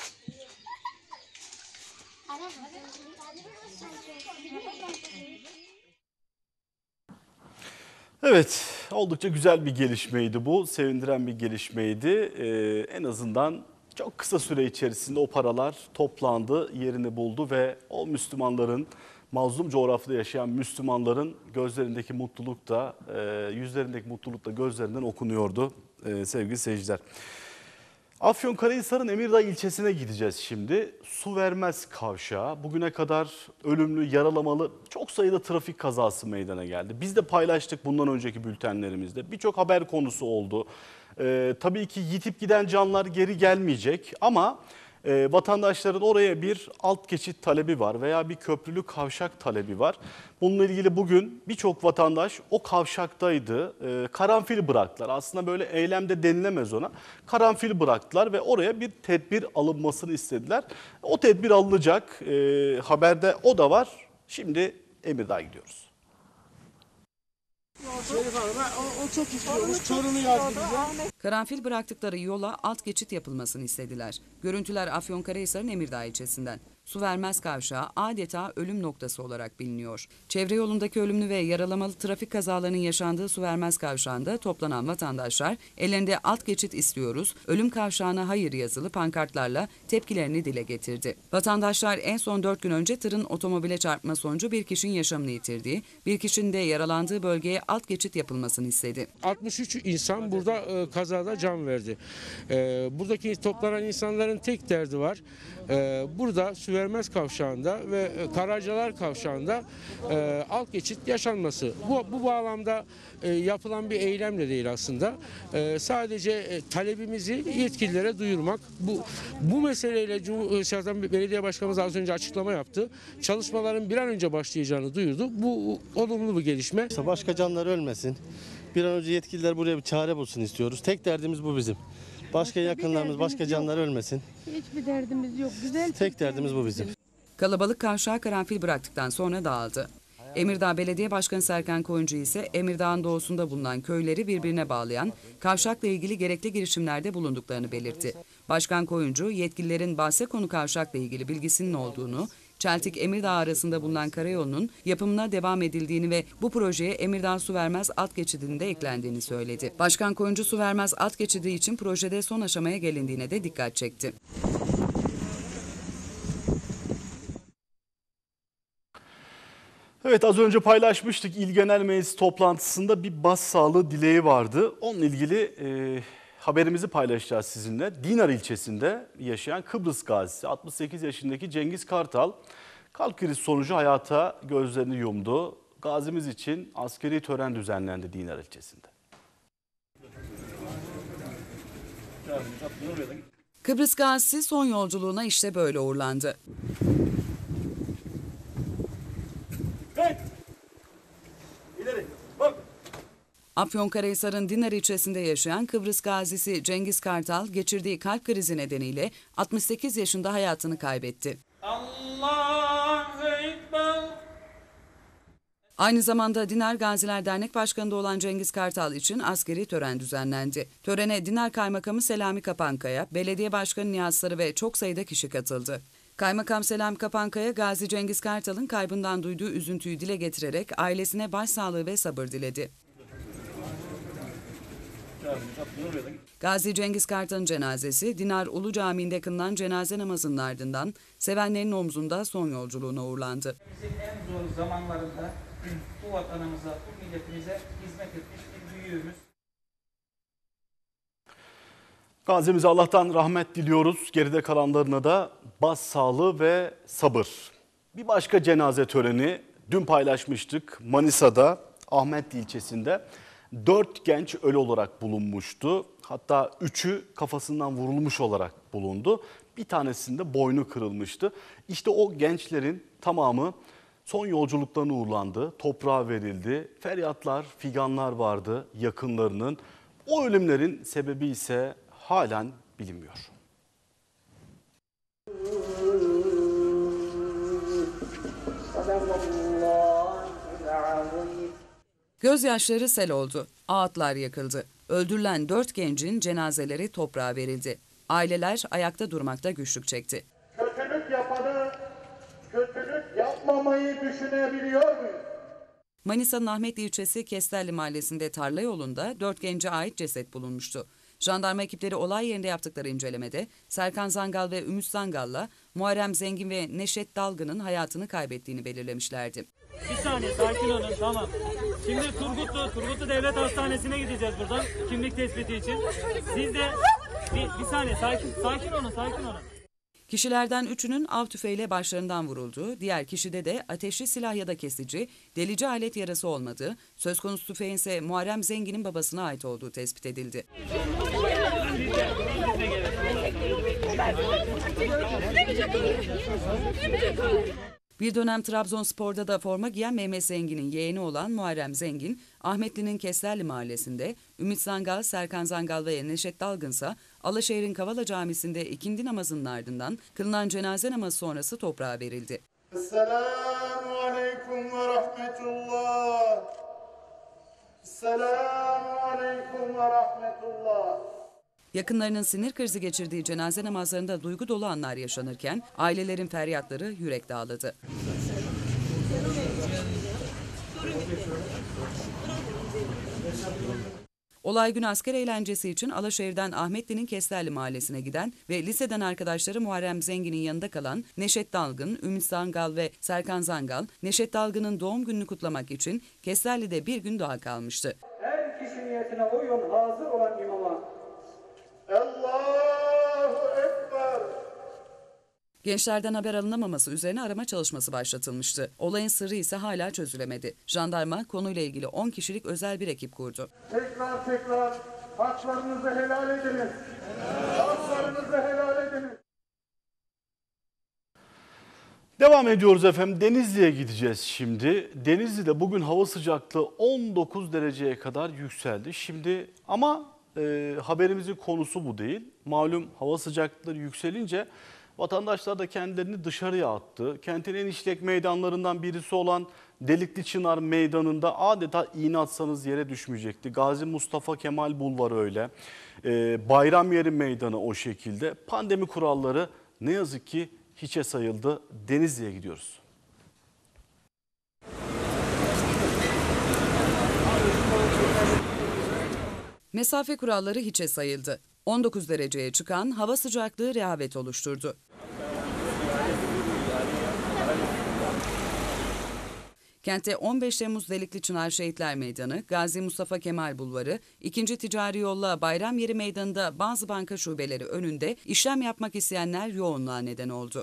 Evet, oldukça güzel bir gelişmeydi bu. Sevindiren bir gelişmeydi. En azından çok kısa süre içerisinde o paralar toplandı, yerini buldu ve o Müslümanların, mazlum coğrafyada yaşayan Müslümanların gözlerindeki mutluluk da, yüzlerindeki mutluluk da gözlerinden okunuyordu sevgili seyirciler. Afyonkarahisar'ın Emirdağ ilçesine gideceğiz şimdi. Su vermez kavşağı. Bugüne kadar ölümlü, yaralamalı çok sayıda trafik kazası meydana geldi. Biz de paylaştık bundan önceki bültenlerimizde. Birçok haber konusu oldu. Tabii ki yitip giden canlar geri gelmeyecek ama vatandaşların oraya bir alt geçit talebi var veya bir köprülü kavşak talebi var. Bununla ilgili bugün birçok vatandaş o kavşaktaydı. Karanfil bıraktılar. Aslında böyle eylemde denilemez ona. Karanfil bıraktılar ve oraya bir tedbir alınmasını istediler. O tedbir alınacak. Haberde o da var. Şimdi Emirdağ'a gidiyoruz. O çok istiyormuş. Torunu yazdı bize. Karanfil bıraktıkları yola alt geçit yapılmasını istediler. Görüntüler Afyonkarahisar'ın Emirdağ ilçesinden. Su vermez kavşağı adeta ölüm noktası olarak biliniyor. Çevre yolundaki ölümlü ve yaralamalı trafik kazalarının yaşandığı su vermez kavşağında toplanan vatandaşlar ellerinde alt geçit istiyoruz, ölüm kavşağına hayır yazılı pankartlarla tepkilerini dile getirdi. Vatandaşlar en son 4 gün önce tırın otomobile çarpma sonucu bir kişinin yaşamını yitirdiği, bir kişinin de yaralandığı bölgeye alt geçit yapılmasını istedi. 63 insan burada kazada can verdi. Buradaki toplanan insanların tek derdi var. Burada su vermez kavşağında ve Karacalar kavşağında alt geçit yaşanması. Bu bağlamda yapılan bir eylem de değil aslında. Sadece talebimizi yetkililere duyurmak. Bu meseleyle Belediye Başkanımız az önce açıklama yaptı. Çalışmaların bir an önce başlayacağını duyurdu. Bu olumlu bir gelişme. Başka canlar ölmesin. Bir an önce yetkililer buraya bir çare bulsun istiyoruz. Tek derdimiz bu bizim. Başka yakınlarımız, başka canlar ölmesin. Hiçbir derdimiz yok. Güzel. Tek derdimiz bu bizim. Kalabalık kavşağa karanfil bıraktıktan sonra dağıldı. Emirdağ Belediye Başkanı Serkan Koyuncu ise Emirdağ'ın doğusunda bulunan köyleri birbirine bağlayan kavşakla ilgili gerekli girişimlerde bulunduklarını belirtti. Başkan Koyuncu, yetkililerin bahse konu kavşakla ilgili bilgisinin olduğunu, Çeltik-Emirdağ arasında bulunan karayolunun yapımına devam edildiğini ve bu projeye Emirdağ Su Vermez alt geçidinin de eklendiğini söyledi. Başkan Koyuncu su vermez alt geçidi için projede son aşamaya gelindiğine de dikkat çekti. Evet, az önce paylaşmıştık. İl Genel Meclisi toplantısında bir bas sağlığı dileği vardı. Onunla ilgili haberimizi paylaşacağız sizinle. Dinar ilçesinde yaşayan Kıbrıs gazisi 68 yaşındaki Cengiz Kartal kalp krizi sonucu hayata gözlerini yumdu. Gazimiz için askeri tören düzenlendi Dinar ilçesinde. Kıbrıs gazisi son yolculuğuna işte böyle uğurlandı. Afyonkarahisar'ın Dinar ilçesinde yaşayan Kıbrıs gazisi Cengiz Kartal geçirdiği kalp krizi nedeniyle 68 yaşında hayatını kaybetti. Allahu Ekber. Aynı zamanda Dinar Gaziler Dernek Başkanı da olan Cengiz Kartal için askeri tören düzenlendi. Törene Dinar Kaymakamı Selami Kapankaya, Belediye Başkanı Nihat Sarı ve çok sayıda kişi katıldı. Kaymakam Selami Kapankaya, Gazi Cengiz Kartal'ın kaybından duyduğu üzüntüyü dile getirerek ailesine başsağlığı ve sabır diledi. Gazi Cengiz Kartal'ın cenazesi Dinar Ulu Camii'nde kılınan cenaze namazının ardından sevenlerin omzunda son yolculuğuna uğurlandı. Bizim en zor zamanlarında bu vatanımıza, bu milletimize hizmet etmiş bir büyüğümüz. Gazimize Allah'tan rahmet diliyoruz. Geride kalanlarına da başsağlığı ve sabır. Bir başka cenaze töreni dün paylaşmıştık. Manisa'da Ahmetli ilçesinde 4 genç ölü olarak bulunmuştu. Hatta 3'ü kafasından vurulmuş olarak bulundu. Bir tanesinde boynu kırılmıştı. İşte o gençlerin tamamı son yolculuklarına uğurlandı. Toprağa verildi. Feryatlar, figanlar vardı yakınlarının. O ölümlerin sebebi ise halen bilinmiyor. Gözyaşları sel oldu. Ağıtlar yakıldı. Öldürülen 4 gencin cenazeleri toprağa verildi. Aileler ayakta durmakta güçlük çekti. Kötülük yapanı, kötülük yapmamayı düşünebiliyor muyuz? Manisa'nın Ahmetli ilçesi Kesterli mahallesinde tarla yolunda 4 gence ait ceset bulunmuştu. Jandarma ekipleri olay yerinde yaptıkları incelemede Serkan Zangal ve Ümit Zangal'la Muharrem Zengin ve Neşet Dalgın'ın hayatını kaybettiğini belirlemişlerdi. Bir saniye sakin olun, tamam. Şimdi Turgutlu Devlet Hastanesi'ne gideceğiz buradan kimlik tespiti için. Siz de bir saniye sakin olun. Kişilerden 3'ünün av tüfeğiyle başlarından vurulduğu, diğer kişide de ateşli silah ya da kesici, delici alet yarası olmadığı, söz konusu tüfeğin ise Muharrem Zengin'in babasına ait olduğu tespit edildi. Bir dönem Trabzonspor'da da forma giyen Mehmet Zengin'in yeğeni olan Muharrem Zengin, Ahmetli'nin Kesterli mahallesinde, Ümit Zangal, Serkan Zangal ve Neşet Dalgınsa Alaşehir'in Kavala Camisi'nde ikindi namazının ardından kılınan cenaze namazı sonrası toprağa verildi. Esselamu aleyküm ve rahmetullah. Esselamu aleyküm ve rahmetullah. Yakınlarının sinir krizi geçirdiği cenaze namazlarında duygu dolu anlar yaşanırken ailelerin feryatları yürek dağladı. Olay günü asker eğlencesi için Alaşehir'den Ahmetli'nin Kesterli mahallesine giden ve liseden arkadaşları Muharrem Zengin'in yanında kalan Neşet Dalgın, Ümit Zangal ve Serkan Zangal, Neşet Dalgın'ın doğum gününü kutlamak için Kesterli'de bir gün daha kalmıştı. Her kişi niyetine uyun hazır olan imama. Allahu Ekber. Gençlerden haber alınamaması üzerine arama çalışması başlatılmıştı. Olayın sırrı ise hala çözülemedi. Jandarma konuyla ilgili 10 kişilik özel bir ekip kurdu. Tekrar haklarınızı helal ediniz. Haklarınızı helal ediniz. Devam ediyoruz efendim. Denizli'ye gideceğiz şimdi. Denizli'de bugün hava sıcaklığı 19 dereceye kadar yükseldi. Şimdi ama haberimizin konusu bu değil. Malum hava sıcaklıkları yükselince vatandaşlar da kendilerini dışarıya attı. Kentin en işlek meydanlarından birisi olan Delikli Çınar Meydanı'nda adeta iğne atsanız yere düşmeyecekti. Gazi Mustafa Kemal Bulvarı öyle. Bayramyeri Meydanı o şekilde. Pandemi kuralları ne yazık ki hiçe sayıldı. Denizli'ye gidiyoruz. Mesafe kuralları hiçe sayıldı. 19 dereceye çıkan hava sıcaklığı rehavet oluşturdu. Kentte 15 Temmuz Delikli Çınar Şehitler Meydanı, Gazi Mustafa Kemal Bulvarı, 2. Ticari Yolla Bayramyeri Meydanı'nda bazı banka şubeleri önünde işlem yapmak isteyenler yoğunluğa neden oldu.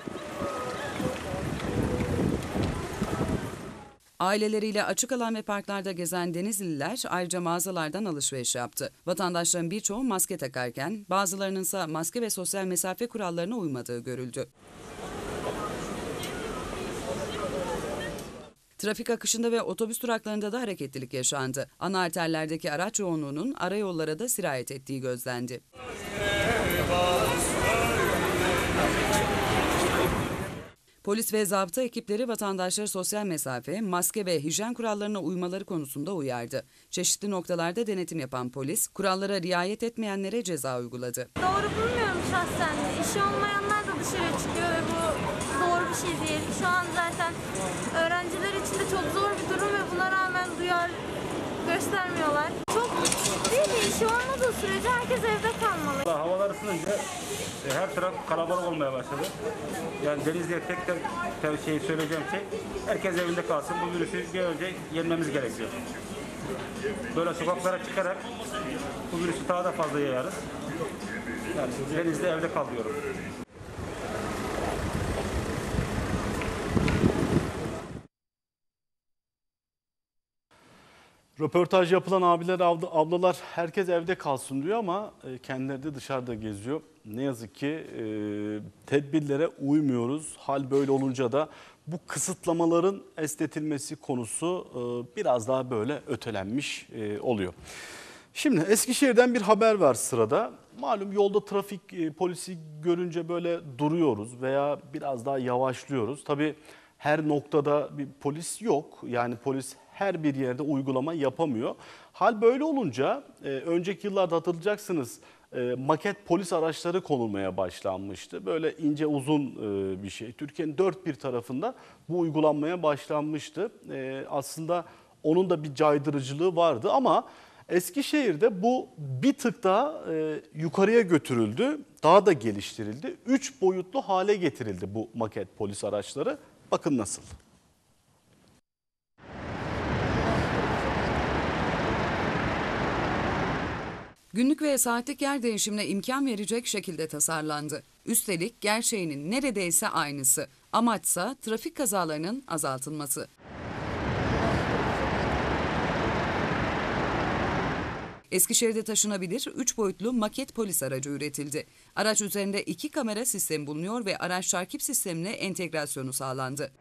Aileleriyle açık alan ve parklarda gezen Denizliler ayrıca mağazalardan alışveriş yaptı. Vatandaşların birçoğu maske takarken bazılarının ise maske ve sosyal mesafe kurallarına uymadığı görüldü. Trafik akışında ve otobüs duraklarında da hareketlilik yaşandı. Ana arterlerdeki araç yoğunluğunun arayollara da sirayet ettiği gözlendi. Polis ve zabıta ekipleri vatandaşları sosyal mesafe, maske ve hijyen kurallarına uymaları konusunda uyardı. Çeşitli noktalarda denetim yapan polis, kurallara riayet etmeyenlere ceza uyguladı. Doğru bulmuyorum şahsen. İşi olmayanlar da dışarı çıkıyor ve bu doğru bir şey değil. Şu an zaten öğrenciler için de çok zor bir durum ve buna rağmen duyar göstermiyorlar. Çok değil mi? İşi olmadığı sürece herkes evde kalmalı. Havalar ısınınca her taraf kalabalık olmaya başladı. Yani Denizli'ye tek söyleyeceğim şey, herkes evinde kalsın. Bu virüsü bir önce yenmemiz gerekiyor. Böyle sokaklara çıkarak bu virüsü daha da fazla yayarız. Yani Denizli evde kal diyorum. Röportaj yapılan abiler, ablalar herkes evde kalsın diyor ama kendileri de dışarıda geziyor. Ne yazık ki tedbirlere uymuyoruz. Hal böyle olunca da bu kısıtlamaların esnetilmesi konusu biraz daha böyle ötelenmiş oluyor. Şimdi Eskişehir'den bir haber var sırada. Malum yolda trafik polisi görünce böyle duruyoruz veya biraz daha yavaşlıyoruz. Tabii her noktada bir polis yok. Yani polis her bir yerde uygulama yapamıyor. Hal böyle olunca önceki yıllarda hatırlayacaksınız maket polis araçları konulmaya başlanmıştı. Böyle ince uzun bir şey. Türkiye'nin dört bir tarafında bu uygulanmaya başlanmıştı. Aslında onun da bir caydırıcılığı vardı ama Eskişehir'de bu bir tık daha yukarıya götürüldü. Daha da geliştirildi. 3 boyutlu hale getirildi bu maket polis araçları. Bakın nasıl. Günlük ve saatlik yer değişimine imkan verecek şekilde tasarlandı. Üstelik gerçeğinin neredeyse aynısı. Amaçsa trafik kazalarının azaltılması. Eskişehir'de taşınabilir 3 boyutlu maket polis aracı üretildi. Araç üzerinde 2 kamera sistemi bulunuyor ve araç takip sistemine entegrasyonu sağlandı.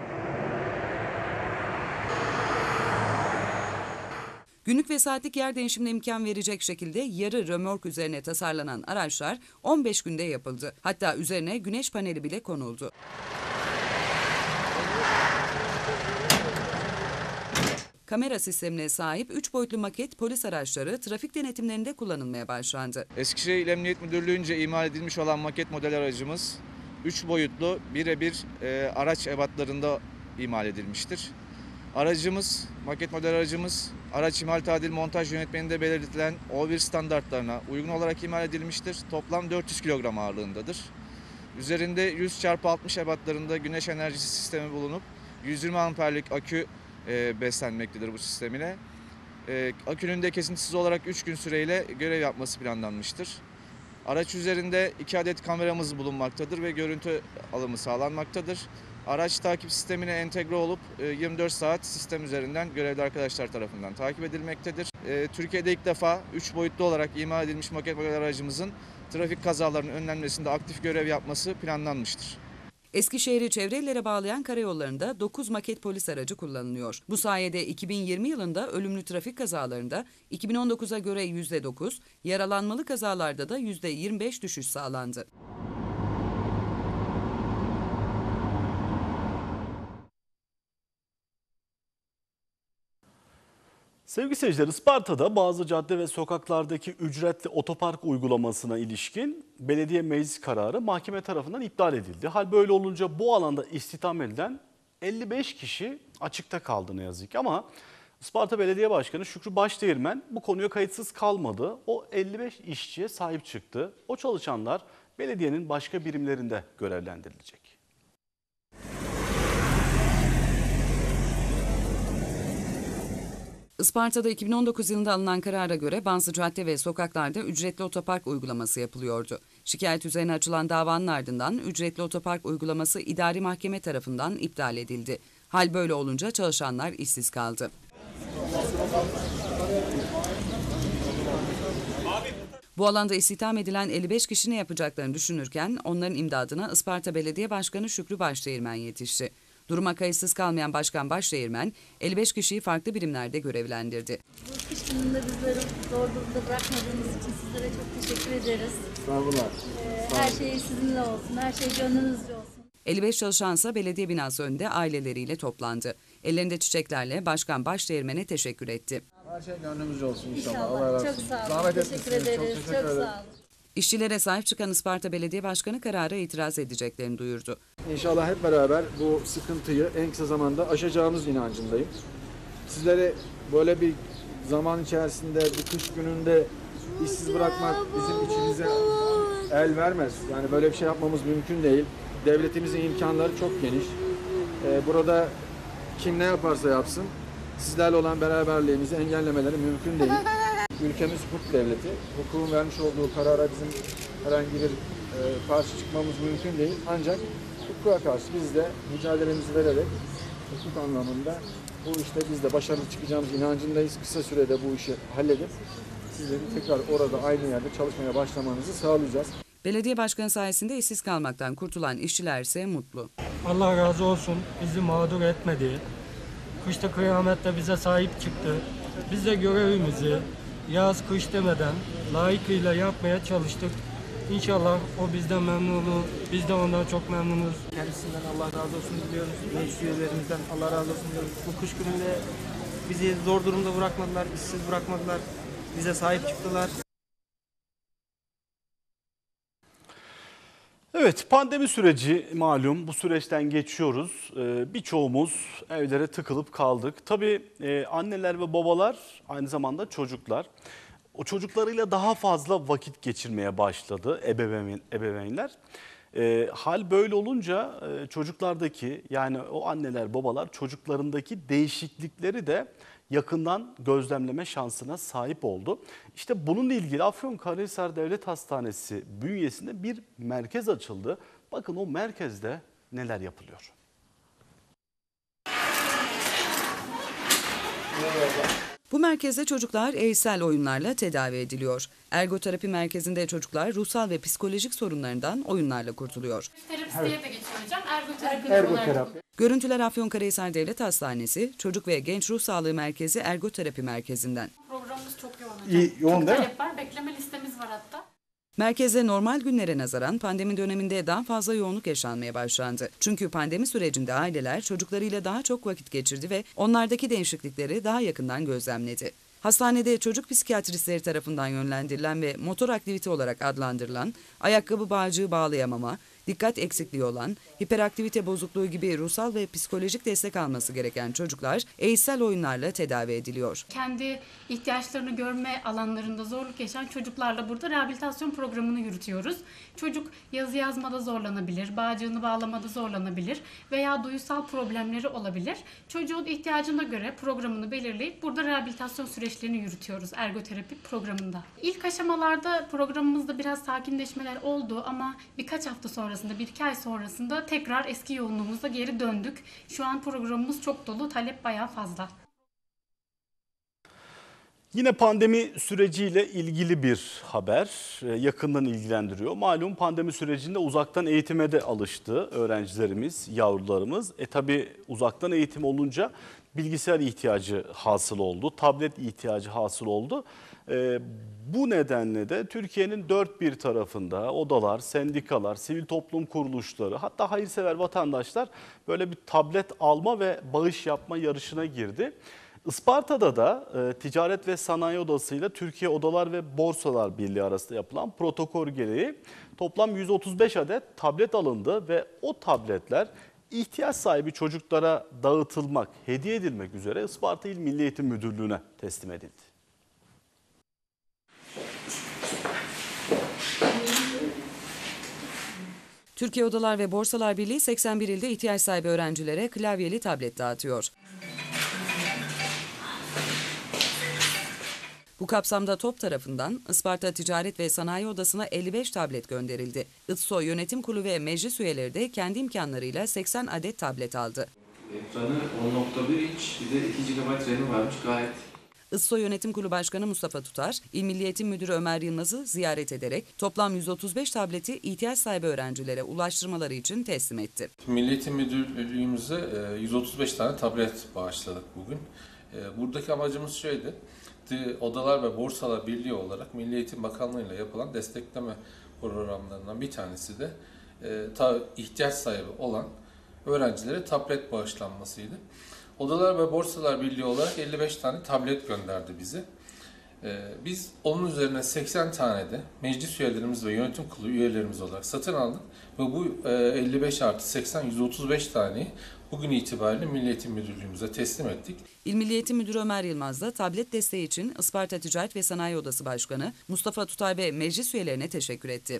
Günlük ve saatlik yer değişimine imkan verecek şekilde yarı römork üzerine tasarlanan araçlar 15 günde yapıldı. Hatta üzerine güneş paneli bile konuldu. Kamera sistemine sahip 3 boyutlu maket polis araçları trafik denetimlerinde kullanılmaya başlandı. Eskişehir İl Emniyet Müdürlüğü'nce imal edilmiş olan maket model aracımız 3 boyutlu birebir araç ebatlarında imal edilmiştir. Aracımız, maket model aracımız, araç imal tadil montaj yönetmeninde belirtilen O1 standartlarına uygun olarak imal edilmiştir. Toplam 400 kilogram ağırlığındadır. Üzerinde 100x60 ebatlarında güneş enerjisi sistemi bulunup 120 amperlik akü beslenmektedir bu sistem ile. Akünün de kesintisiz olarak 3 gün süreyle görev yapması planlanmıştır. Araç üzerinde 2 adet kameramız bulunmaktadır ve görüntü alımı sağlanmaktadır. Araç takip sistemine entegre olup 24 saat sistem üzerinden görevli arkadaşlar tarafından takip edilmektedir. Türkiye'de ilk defa 3 boyutlu olarak imal edilmiş maket model aracımızın trafik kazalarının önlenmesinde aktif görev yapması planlanmıştır. Eskişehir'i çevre illere bağlayan karayollarında 9 maket polis aracı kullanılıyor. Bu sayede 2020 yılında ölümlü trafik kazalarında 2019'a göre %9, yaralanmalı kazalarda da %25 düşüş sağlandı. Sevgili seyirciler, Isparta'da bazı cadde ve sokaklardaki ücretli otopark uygulamasına ilişkin belediye meclis kararı mahkeme tarafından iptal edildi. Hal böyle olunca bu alanda istihdam edilen 55 kişi açıkta kaldı ne yazık ki ama Isparta Belediye Başkanı Şükrü Başdeğirmen bu konuya kayıtsız kalmadı. O 55 işçiye sahip çıktı. O çalışanlar belediyenin başka birimlerinde görevlendirilecek. Isparta'da 2019 yılında alınan karara göre bazı cadde ve sokaklarda ücretli otopark uygulaması yapılıyordu. Şikayet üzerine açılan davanın ardından ücretli otopark uygulaması idari mahkeme tarafından iptal edildi. Hal böyle olunca çalışanlar işsiz kaldı. Bu alanda istihdam edilen 55 kişi ne yapacaklarını düşünürken onların imdadına Isparta Belediye Başkanı Şükrü Başdeğirmen yetişti. Duruma kayıtsız kalmayan Başkan Başdeğirmen 55 kişiyi farklı birimlerde görevlendirdi. Bu kış gününde bizleri zor durumda bırakmadığınız için sizlere çok teşekkür ederiz. Sağ olun. Her şey sizinle olsun, her şey gönlünüzce olsun. 55 çalışansa belediye binası önünde aileleriyle toplandı. Ellerinde çiçeklerle Başkan Başdeğirmen'e teşekkür etti. Her şey gönlümüzce olsun inşallah. İnşallah. Allah razı Çok olsun. sağ olun. Zahmet Teşekkür etmişsiniz. ederiz. Çok teşekkür ederim. sağ olun. İşçilere sahip çıkan Isparta Belediye Başkanı karara itiraz edeceklerini duyurdu. İnşallah hep beraber bu sıkıntıyı en kısa zamanda aşacağımız inancındayım. Sizleri böyle bir zaman içerisinde, bir kış gününde işsiz bırakmak bizim içimize el vermez. Yani böyle bir şey yapmamız mümkün değil. Devletimizin imkanları çok geniş. Burada kim ne yaparsa yapsın, sizlerle olan beraberliğimizi engellemeleri mümkün değil. Ülkemiz hukuk devleti. Hukukun vermiş olduğu karara bizim herhangi bir karşı çıkmamız mümkün değil. Ancak hukuka karşı biz de mücadelemizi vererek hukuk anlamında bu işte biz de başarılı çıkacağımız inancındayız. Kısa sürede bu işi halledip sizlerin tekrar orada aynı yerde çalışmaya başlamanızı sağlayacağız. Belediye başkanı sayesinde işsiz kalmaktan kurtulan işçiler ise mutlu. Allah razı olsun, bizi mağdur etmedi. Kışta kıyamette bize sahip çıktı. Biz de görevimizi yaz kış demeden layıkıyla yapmaya çalıştık. İnşallah o bizden memnun olur, biz de ondan çok memnunuz. Kendisinden Allah razı olsun diliyoruz. Meclis üyelerimizden Allah razı olsun diliyoruz. Bu kış gününde bizi zor durumda bırakmadılar, işsiz bırakmadılar. Bize sahip çıktılar. Evet, pandemi süreci malum, bu süreçten geçiyoruz. Birçoğumuz evlere tıkılıp kaldık. Tabii anneler ve babalar, aynı zamanda çocuklar. O çocuklarıyla daha fazla vakit geçirmeye başladı ebeveynler. Hal böyle olunca çocuklardaki, yani o anneler babalar çocuklarındaki değişiklikleri de yakından gözlemleme şansına sahip oldu. İşte bununla ilgili Afyonkarahisar Devlet Hastanesi bünyesinde bir merkez açıldı. Bakın o merkezde neler yapılıyor. Bu merkezde çocuklar eğitsel oyunlarla tedavi ediliyor. Ergoterapi merkezinde çocuklar ruhsal ve psikolojik sorunlarından oyunlarla kurtuluyor. Terapistliğe de geçiyor hocam. Ergoterapi. Görüntüler Afyonkarahisar Devlet Hastanesi Çocuk ve Genç Ruh Sağlığı Merkezi Ergoterapi Merkezi'nden. Programımız çok yoğun hocam. Yoğun değil mi? Talep var. Bekleme listemiz var hatta. Merkezde normal günlere nazaran pandemi döneminde daha fazla yoğunluk yaşanmaya başlandı. Çünkü pandemi sürecinde aileler çocuklarıyla daha çok vakit geçirdi ve onlardaki değişiklikleri daha yakından gözlemledi. Hastanede çocuk psikiyatristleri tarafından yönlendirilen ve motor aktivite olarak adlandırılan, ayakkabı bağcığı bağlayamama, dikkat eksikliği olan, hiperaktivite bozukluğu gibi ruhsal ve psikolojik destek alması gereken çocuklar eğitsel oyunlarla tedavi ediliyor. Kendi ihtiyaçlarını görme alanlarında zorluk yaşayan çocuklarla burada rehabilitasyon programını yürütüyoruz. Çocuk yazı yazmada zorlanabilir, bağcığını bağlamada zorlanabilir veya duysal problemleri olabilir. Çocuğun ihtiyacına göre programını belirleyip burada rehabilitasyon süreçlerini yürütüyoruz ergoterapi programında. İlk aşamalarda programımızda biraz sakinleşmeler oldu ama birkaç hafta sonrasında, 1-2 ay sonrasında tekrar eski yoğunluğumuza geri döndük. Şu an programımız çok dolu, talep bayağı fazla. Yine pandemi süreciyle ilgili bir haber yakından ilgilendiriyor. Malum pandemi sürecinde uzaktan eğitime de alıştı öğrencilerimiz, yavrularımız. Tabii uzaktan eğitim olunca bilgisayar ihtiyacı hasıl oldu, tablet ihtiyacı hasıl oldu. Bu nedenle de Türkiye'nin dört bir tarafında odalar, sendikalar, sivil toplum kuruluşları, hatta hayırsever vatandaşlar böyle bir tablet alma ve bağış yapma yarışına girdi. Isparta'da da Ticaret ve Sanayi Odası ile Türkiye Odalar ve Borsalar Birliği arasında yapılan protokol gereği toplam 135 adet tablet alındı ve o tabletler ihtiyaç sahibi çocuklara dağıtılmak, hediye edilmek üzere Isparta İl Milli Eğitim Müdürlüğü'ne teslim edildi. Türkiye Odalar ve Borsalar Birliği 81 ilde ihtiyaç sahibi öğrencilere klavyeli tablet dağıtıyor. Bu kapsamda TOP tarafından Isparta Ticaret ve Sanayi Odası'na 55 tablet gönderildi. ITSO Yönetim Kurulu ve meclis üyeleri de kendi imkanlarıyla 80 adet tablet aldı. Ekranı 10.1 inç, bir de 2 GB RAM'i varmış, gayet. ITSO Yönetim Kurulu Başkanı Mustafa Tutar, İl Milli Eğitim Müdürü Ömer Yılmaz'ı ziyaret ederek toplam 135 tableti ihtiyaç sahibi öğrencilere ulaştırmaları için teslim etti. Milli Eğitim Müdürlüğümüze 135 tane tablet bağışladık bugün. Buradaki amacımız şöyle, Odalar ve Borsalar Birliği olarak Milli Eğitim Bakanlığı ile yapılan destekleme programlarından bir tanesi de ihtiyaç sahibi olan öğrencilere tablet bağışlanmasıydı. Odalar ve Borsalar Birliği olarak 55 tane tablet gönderdi bize. Biz onun üzerine 80 tane de meclis üyelerimiz ve yönetim kurulu üyelerimiz olarak satın aldık. Ve bu 55 artı 80, 135 taneyi bugün itibariyle Milli Eğitim Müdürlüğümüze teslim ettik. İl Milli Eğitim Müdürü Ömer Yılmaz da tablet desteği için Isparta Ticaret ve Sanayi Odası Başkanı Mustafa Tutay ve meclis üyelerine teşekkür etti.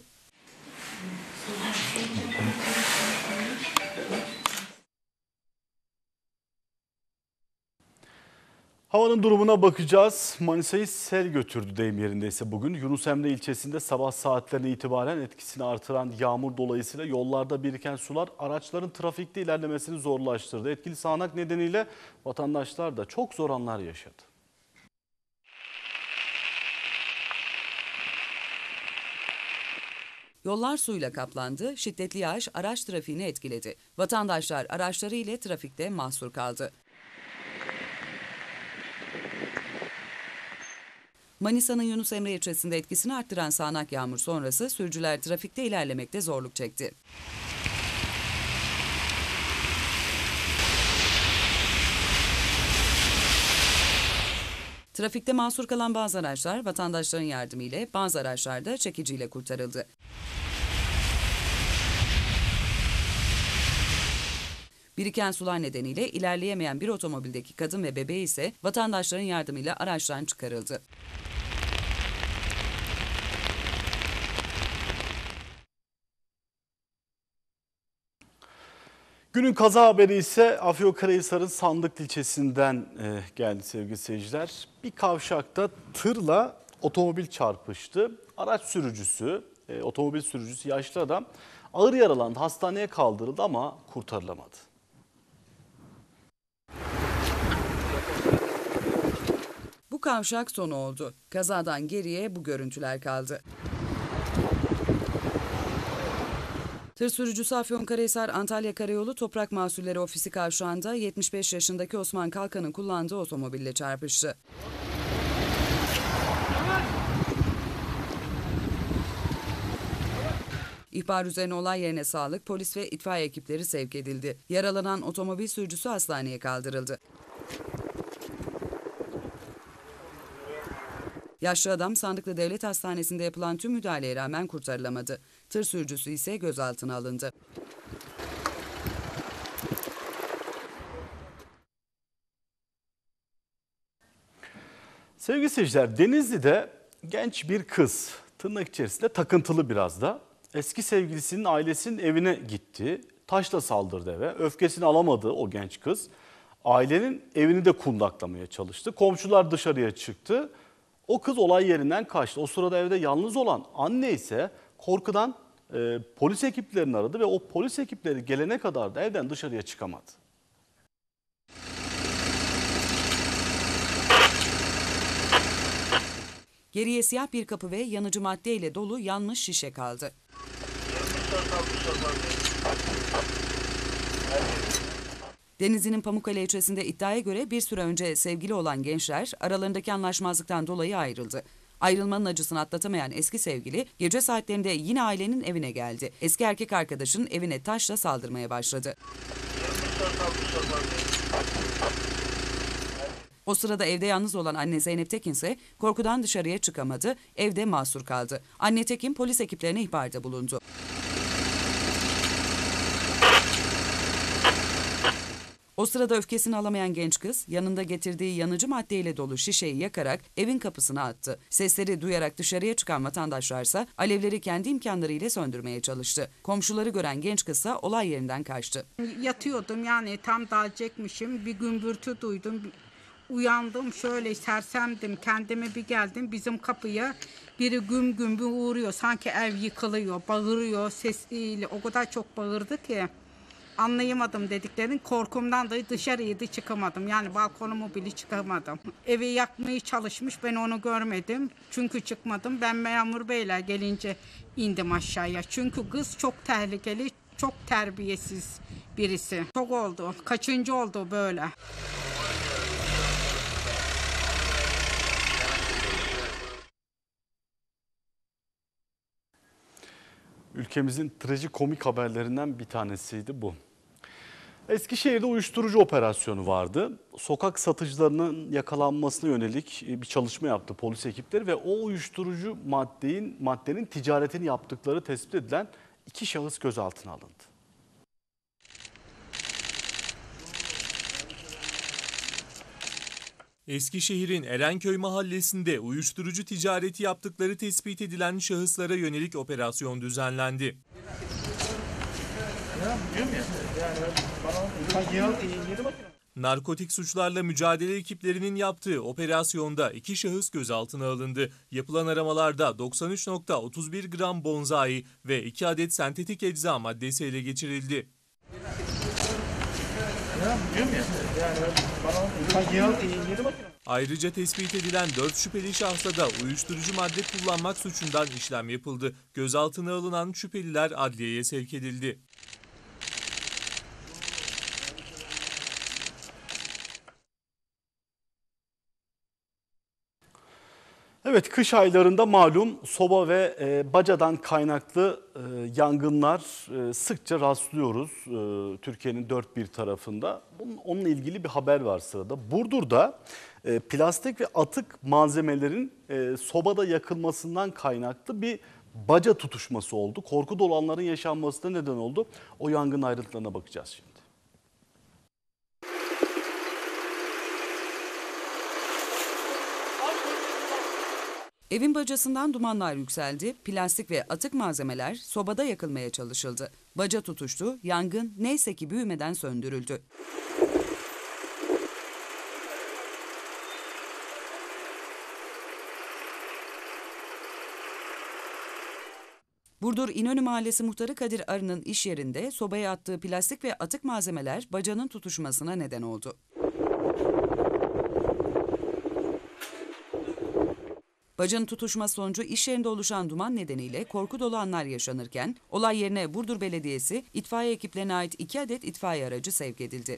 Havanın durumuna bakacağız. Manisa'yı sel götürdü deyim yerindeyse bugün. Yunus Emre ilçesinde sabah saatlerine itibaren etkisini artıran yağmur dolayısıyla yollarda biriken sular araçların trafikte ilerlemesini zorlaştırdı. Etkili sağanak nedeniyle vatandaşlar da çok zor anlar yaşadı. Yollar suyla kaplandı, şiddetli yağış araç trafiğini etkiledi. Vatandaşlar araçları ile trafikte mahsur kaldı. Manisa'nın Yunus Emre ilçesinde etkisini arttıran sağanak yağmur sonrası sürücüler trafikte ilerlemekte zorluk çekti. Trafikte mahsur kalan bazı araçlar vatandaşların yardımıyla, bazı araçlar da çekiciyle kurtarıldı. Biriken sular nedeniyle ilerleyemeyen bir otomobildeki kadın ve bebeği ise vatandaşların yardımıyla araçtan çıkarıldı. Günün kaza haberi ise Afyonkarahisar'ın Sandıklı ilçesinden geldi sevgili seyirciler. Bir kavşakta tırla otomobil çarpıştı. Araç sürücüsü, otomobil sürücüsü yaşlı adam ağır yaralandı. Hastaneye kaldırıldı ama kurtarılamadı. Bu kavşak sonu oldu. Kazadan geriye bu görüntüler kaldı. Tır sürücüsü Afyonkarahisar Antalya Karayolu Toprak Mahsulleri Ofisi kavşağında 75 yaşındaki Osman Kalkan'ın kullandığı otomobille çarpıştı. İhbar üzerine olay yerine sağlık, polis ve itfaiye ekipleri sevk edildi. Yaralanan otomobil sürücüsü hastaneye kaldırıldı. Yaşlı adam Sandıklı Devlet Hastanesi'nde yapılan tüm müdahaleye rağmen kurtarılamadı. Tır sürücüsü ise gözaltına alındı. Sevgili seyirciler, Denizli'de genç bir kız, tırnak içerisinde takıntılı biraz da, eski sevgilisinin ailesinin evine gitti. Taşla saldırdı eve. Öfkesini alamadı o genç kız. Ailenin evini de kundaklamaya çalıştı. Komşular dışarıya çıktı. O kız olay yerinden kaçtı. O sırada evde yalnız olan anne ise korkudan polis ekiplerini aradı ve o polis ekipleri gelene kadar da evden dışarıya çıkamadı. Geriye siyah bir kapı ve yanıcı maddeyle dolu yanmış şişe kaldı. Denizli'nin Pamukkale ilçesinde iddiaya göre bir süre önce sevgili olan gençler aralarındaki anlaşmazlıktan dolayı ayrıldı. Ayrılmanın acısını atlatamayan eski sevgili gece saatlerinde yine ailenin evine geldi. Eski erkek arkadaşın evine taşla saldırmaya başladı. O sırada evde yalnız olan anne Zeynep Tekin ise korkudan dışarıya çıkamadı, evde mahsur kaldı. Anne Tekin polis ekiplerine ihbarda bulundu. O sırada öfkesini alamayan genç kız yanında getirdiği yanıcı maddeyle dolu şişeyi yakarak evin kapısına attı. Sesleri duyarak dışarıya çıkan vatandaşlarsa alevleri kendi imkanlarıyla söndürmeye çalıştı. Komşuları gören genç kızsa olay yerinden kaçtı. Yatıyordum, yani tam dalacakmışım, bir gümbürtü duydum. Uyandım şöyle sersemdim, kendime bir geldim, bizim kapıya biri güm güm bir uğruyor, sanki ev yıkılıyor, bağırıyor sesiyle, o kadar çok bağırdı ki anlayamadım dediklerini, korkumdan da dışarıya çıkamadım, yani balkonumu bile çıkamadım. Evi yakmaya çalışmış, ben onu görmedim çünkü çıkmadım, ben memur beyler gelince indim aşağıya, çünkü kız çok tehlikeli, çok terbiyesiz birisi. Çok oldu, kaçıncı oldu böyle. Ülkemizin trajikomik haberlerinden bir tanesiydi bu. Eskişehir'de uyuşturucu operasyonu vardı. Sokak satıcılarının yakalanmasına yönelik bir çalışma yaptı polis ekipleri ve o uyuşturucu maddenin ticaretini yaptıkları tespit edilen 2 şahıs gözaltına alındı. Eskişehir'in Erenköy mahallesinde uyuşturucu ticareti yaptıkları tespit edilen şahıslara yönelik operasyon düzenlendi. Narkotik suçlarla mücadele ekiplerinin yaptığı operasyonda 2 şahıs gözaltına alındı. Yapılan aramalarda 93.31 gram bonzai ve 2 adet sentetik ecza maddesi ele geçirildi. Ayrıca tespit edilen 4 şüpheli şahsa da uyuşturucu madde kullanmak suçundan işlem yapıldı. Gözaltına alınan şüpheliler adliyeye sevk edildi. Evet, kış aylarında malum soba ve bacadan kaynaklı yangınlar sıkça rastlıyoruz Türkiye'nin dört bir tarafında. Onunla ilgili bir haber var sırada. Burdur'da plastik ve atık malzemelerin sobada yakılmasından kaynaklı bir baca tutuşması oldu. Korku dolu anların yaşanmasına neden oldu. O yangın ayrıntılarına bakacağız şimdi. Evin bacasından dumanlar yükseldi, plastik ve atık malzemeler sobada yakılmaya çalışıldı. Baca tutuştu, yangın neyse ki büyümeden söndürüldü. Burdur İnönü Mahallesi Muhtarı Kadir Arı'nın iş yerinde sobaya attığı plastik ve atık malzemeler bacanın tutuşmasına neden oldu. Bacanın tutuşması sonucu iş yerinde oluşan duman nedeniyle korku dolu anlar yaşanırken, olay yerine Burdur Belediyesi itfaiye ekiplerine ait 2 adet itfaiye aracı sevk edildi.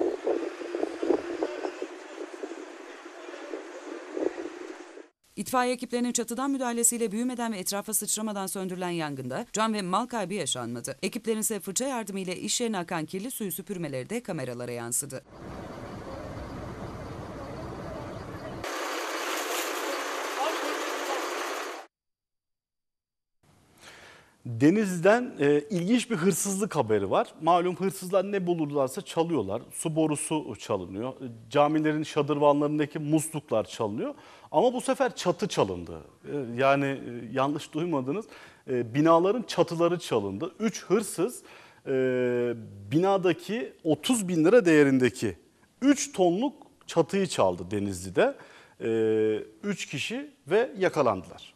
İtfaiye ekiplerinin çatıdan müdahalesiyle büyümeden ve etrafa sıçramadan söndürülen yangında can ve mal kaybı yaşanmadı. Ekiplerin ise fırça yardımıyla iş yerine akan kirli suyu süpürmeleri de kameralara yansıdı. Denizli'den ilginç bir hırsızlık haberi var. Malum hırsızlar ne bulurlarsa çalıyorlar. Su borusu çalınıyor. Camilerin şadırvanlarındaki musluklar çalınıyor. Ama bu sefer çatı çalındı. Yani yanlış duymadınız. Binaların çatıları çalındı. 3 hırsız binadaki 30 bin lira değerindeki 3 tonluk çatıyı çaldı Denizli'de. 3 kişi ve yakalandılar.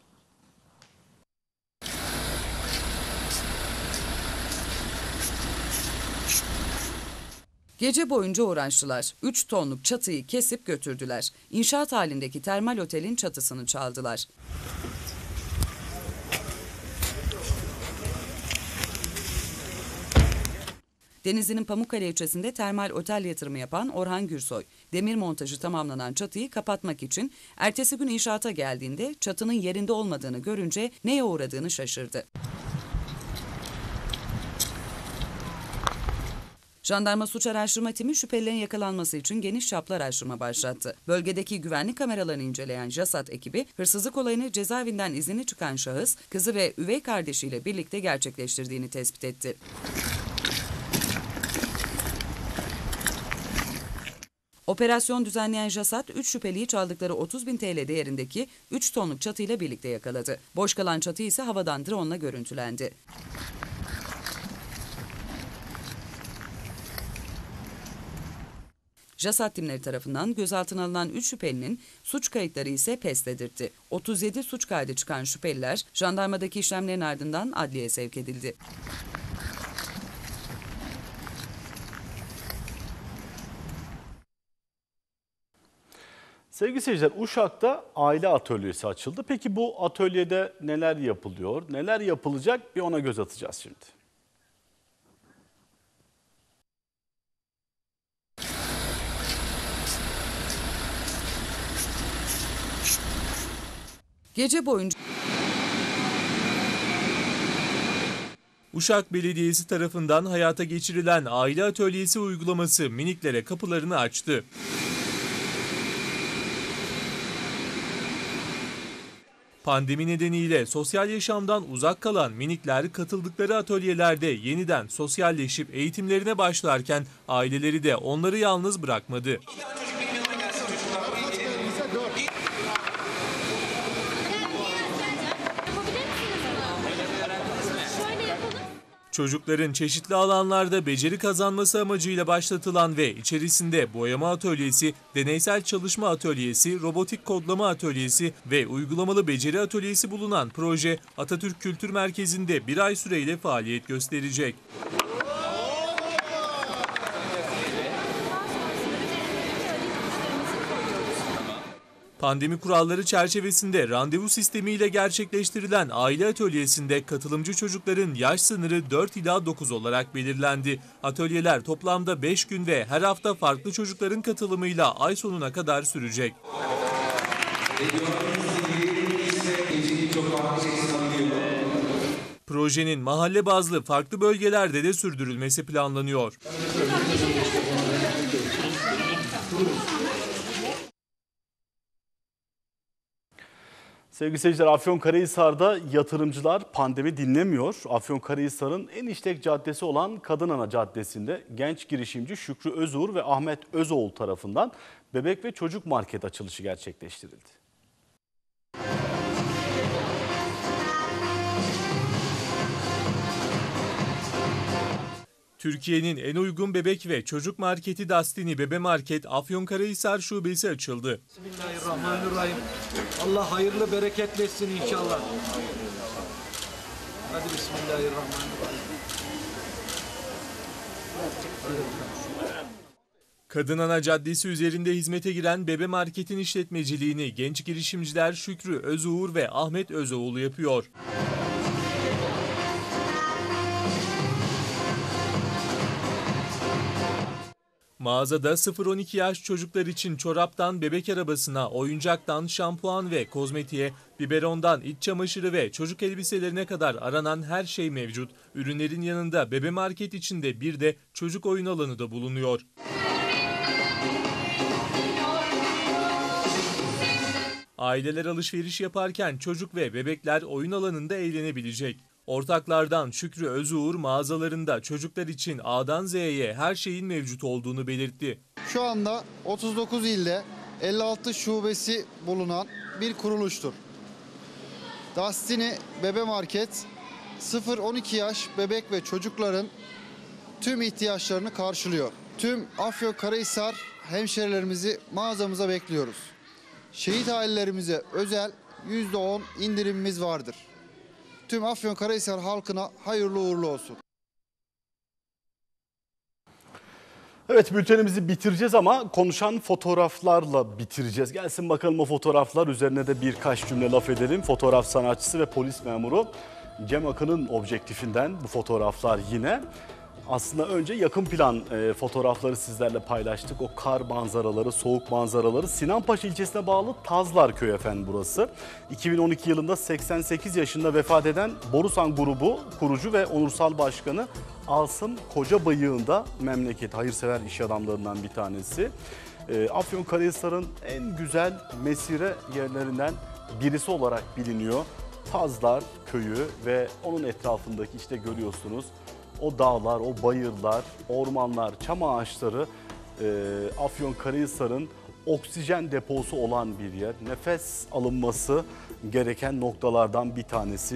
Gece boyunca uğraştılar. 3 tonluk çatıyı kesip götürdüler. İnşaat halindeki termal otelin çatısını çaldılar. Denizli'nin Pamukkale ilçesinde termal otel yatırımı yapan Orhan Gürsoy, demir montajı tamamlanan çatıyı kapatmak için ertesi gün inşaata geldiğinde çatının yerinde olmadığını görünce neye uğradığını şaşırdı. Jandarma Suç Araştırma Timi şüphelilerin yakalanması için geniş çaplı araştırma başlattı. Bölgedeki güvenlik kameralarını inceleyen JASAT ekibi, hırsızlık olayını cezaevinden izinli çıkan şahıs, kızı ve üvey kardeşiyle birlikte gerçekleştirdiğini tespit etti. Operasyon düzenleyen JASAT, 3 şüpheliyi çaldıkları 30.000 TL değerindeki 3 tonluk çatıyla birlikte yakaladı. Boş kalan çatı ise havadan drone'la görüntülendi. JASAT timleri tarafından gözaltına alınan 3 şüphelinin suç kayıtları ise pes dedirtti. 37 suç kaydı çıkan şüpheliler jandarmadaki işlemlerin ardından adliyeye sevk edildi. Sevgili seyirciler, Uşak'ta aile atölyesi açıldı. Peki bu atölyede neler yapılıyor, neler yapılacak, bir ona göz atacağız şimdi. Gece boyunca Uşak Belediyesi tarafından hayata geçirilen aile atölyesi uygulaması miniklere kapılarını açtı. Pandemi nedeniyle sosyal yaşamdan uzak kalan minikler katıldıkları atölyelerde yeniden sosyalleşip eğitimlerine başlarken aileleri de onları yalnız bırakmadı. Çocukların çeşitli alanlarda beceri kazanması amacıyla başlatılan ve içerisinde boyama atölyesi, deneysel çalışma atölyesi, robotik kodlama atölyesi ve uygulamalı beceri atölyesi bulunan proje Atatürk Kültür Merkezi'nde bir ay süreyle faaliyet gösterecek. Pandemi kuralları çerçevesinde randevu sistemiyle gerçekleştirilen aile atölyesinde katılımcı çocukların yaş sınırı 4 ila 9 olarak belirlendi. Atölyeler toplamda 5 gün ve her hafta farklı çocukların katılımıyla ay sonuna kadar sürecek. Projenin mahalle bazlı farklı bölgelerde de sürdürülmesi planlanıyor. Sevgili seyirciler, Afyonkarahisar'da yatırımcılar pandemi dinlemiyor. Afyonkarahisar'ın en işlek caddesi olan Kadınana Caddesi'nde genç girişimci Şükrü Özuğur ve Ahmet Özoğlu tarafından bebek ve çocuk market açılışı gerçekleştirildi. Türkiye'nin en uygun bebek ve çocuk marketi Dastini Bebe Market Afyonkarahisar şubesi açıldı. Bismillahirrahmanirrahim. Allah hayırlı bereketli etsin inşallah. Hadi bismillahirrahmanirrahim. Kadınana Caddesi üzerinde hizmete giren Bebe Market'in işletmeciliğini genç girişimciler Şükrü Özuğur ve Ahmet Özoğlu yapıyor. Mağazada 0-12 yaş çocuklar için çoraptan bebek arabasına, oyuncaktan şampuan ve kozmetiğe, biberondan iç çamaşırı ve çocuk elbiselerine kadar aranan her şey mevcut. Ürünlerin yanında Bebe Market içinde bir de çocuk oyun alanı da bulunuyor. Aileler alışveriş yaparken çocuk ve bebekler oyun alanında eğlenebilecek. Ortaklardan Şükrü Özuğur mağazalarında çocuklar için A'dan Z'ye her şeyin mevcut olduğunu belirtti. Şu anda 39 ilde 56 şubesi bulunan bir kuruluştur. Dastini Bebe Market 0-12 yaş bebek ve çocukların tüm ihtiyaçlarını karşılıyor. Tüm Afyonkarahisar hemşerilerimizi mağazamıza bekliyoruz. Şehit ailelerimize özel %10 indirimimiz vardır. Tüm Afyonkarahisar halkına hayırlı uğurlu olsun. Evet, bültenimizi bitireceğiz ama konuşan fotoğraflarla bitireceğiz. Gelsin bakalım o fotoğraflar, üzerine de birkaç cümle laf edelim. Fotoğraf sanatçısı ve polis memuru Cem Akın'ın objektifinden bu fotoğraflar yine. Aslında önce yakın plan fotoğrafları sizlerle paylaştık. O kar manzaraları, soğuk manzaraları. Sinanpaşa ilçesine bağlı Tazlar Köyü efendim burası. 2012 yılında 88 yaşında vefat eden Borusan grubu kurucu ve onursal başkanı Asım Kocabayık'ın da memleket hayırsever iş adamlarından bir tanesi. Afyonkarahisar'ın en güzel mesire yerlerinden birisi olarak biliniyor. Tazlar Köyü ve onun etrafındaki işte görüyorsunuz. O dağlar, o bayırlar, ormanlar, çam ağaçları Afyonkarahisar'ın oksijen deposu olan bir yer. Nefes alınması gereken noktalardan bir tanesi.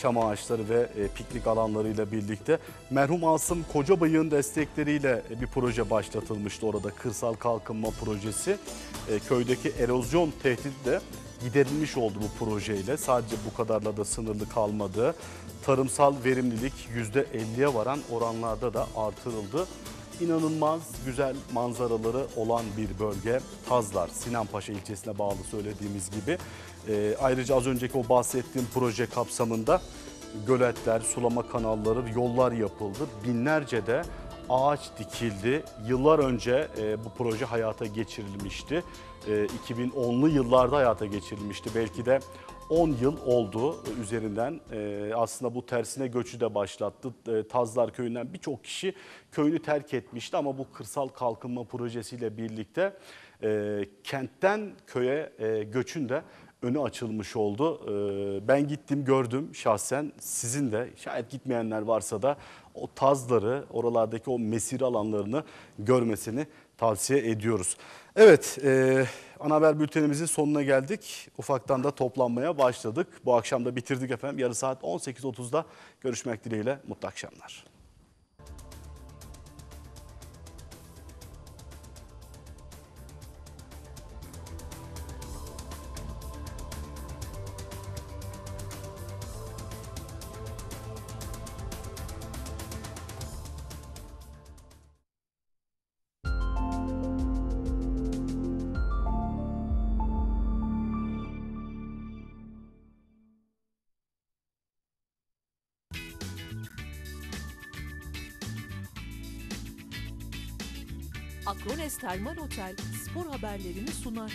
çam ağaçları ve piknik alanlarıyla birlikte. Merhum Asım Kocabayık'ın destekleriyle bir proje başlatılmıştı orada, kırsal kalkınma projesi. Köydeki erozyon tehdidi de giderilmiş oldu bu projeyle. Sadece bu kadarla da sınırlı kalmadı. Tarımsal verimlilik %50'ye varan oranlarda da artırıldı. İnanılmaz güzel manzaraları olan bir bölge Tazlar, Sinanpaşa ilçesine bağlı söylediğimiz gibi. Ayrıca az önceki o bahsettiğim proje kapsamında göletler, sulama kanalları, yollar yapıldı. Binlerce de ağaç dikildi. Yıllar önce bu proje hayata geçirilmişti. 2010'lu yıllarda hayata geçirilmişti. Belki de 10 yıl oldu üzerinden. Aslında bu tersine göçü de başlattı. Tazlar köyünden birçok kişi köyünü terk etmişti ama bu kırsal kalkınma projesiyle birlikte kentten köye göçün de önü açılmış oldu. Ben gittim, gördüm şahsen. Sizin de şayet gitmeyenler varsa da o Tazları, oralardaki o mesire alanlarını görmesini tavsiye ediyoruz. Evet, ana haber bültenimizin sonuna geldik. Ufaktan da toplanmaya başladık. Bu akşam da bitirdik efendim. Yarın saat 18.30'da görüşmek dileğiyle. Mutlu akşamlar. Akrones Termal Otel spor haberlerini sunar.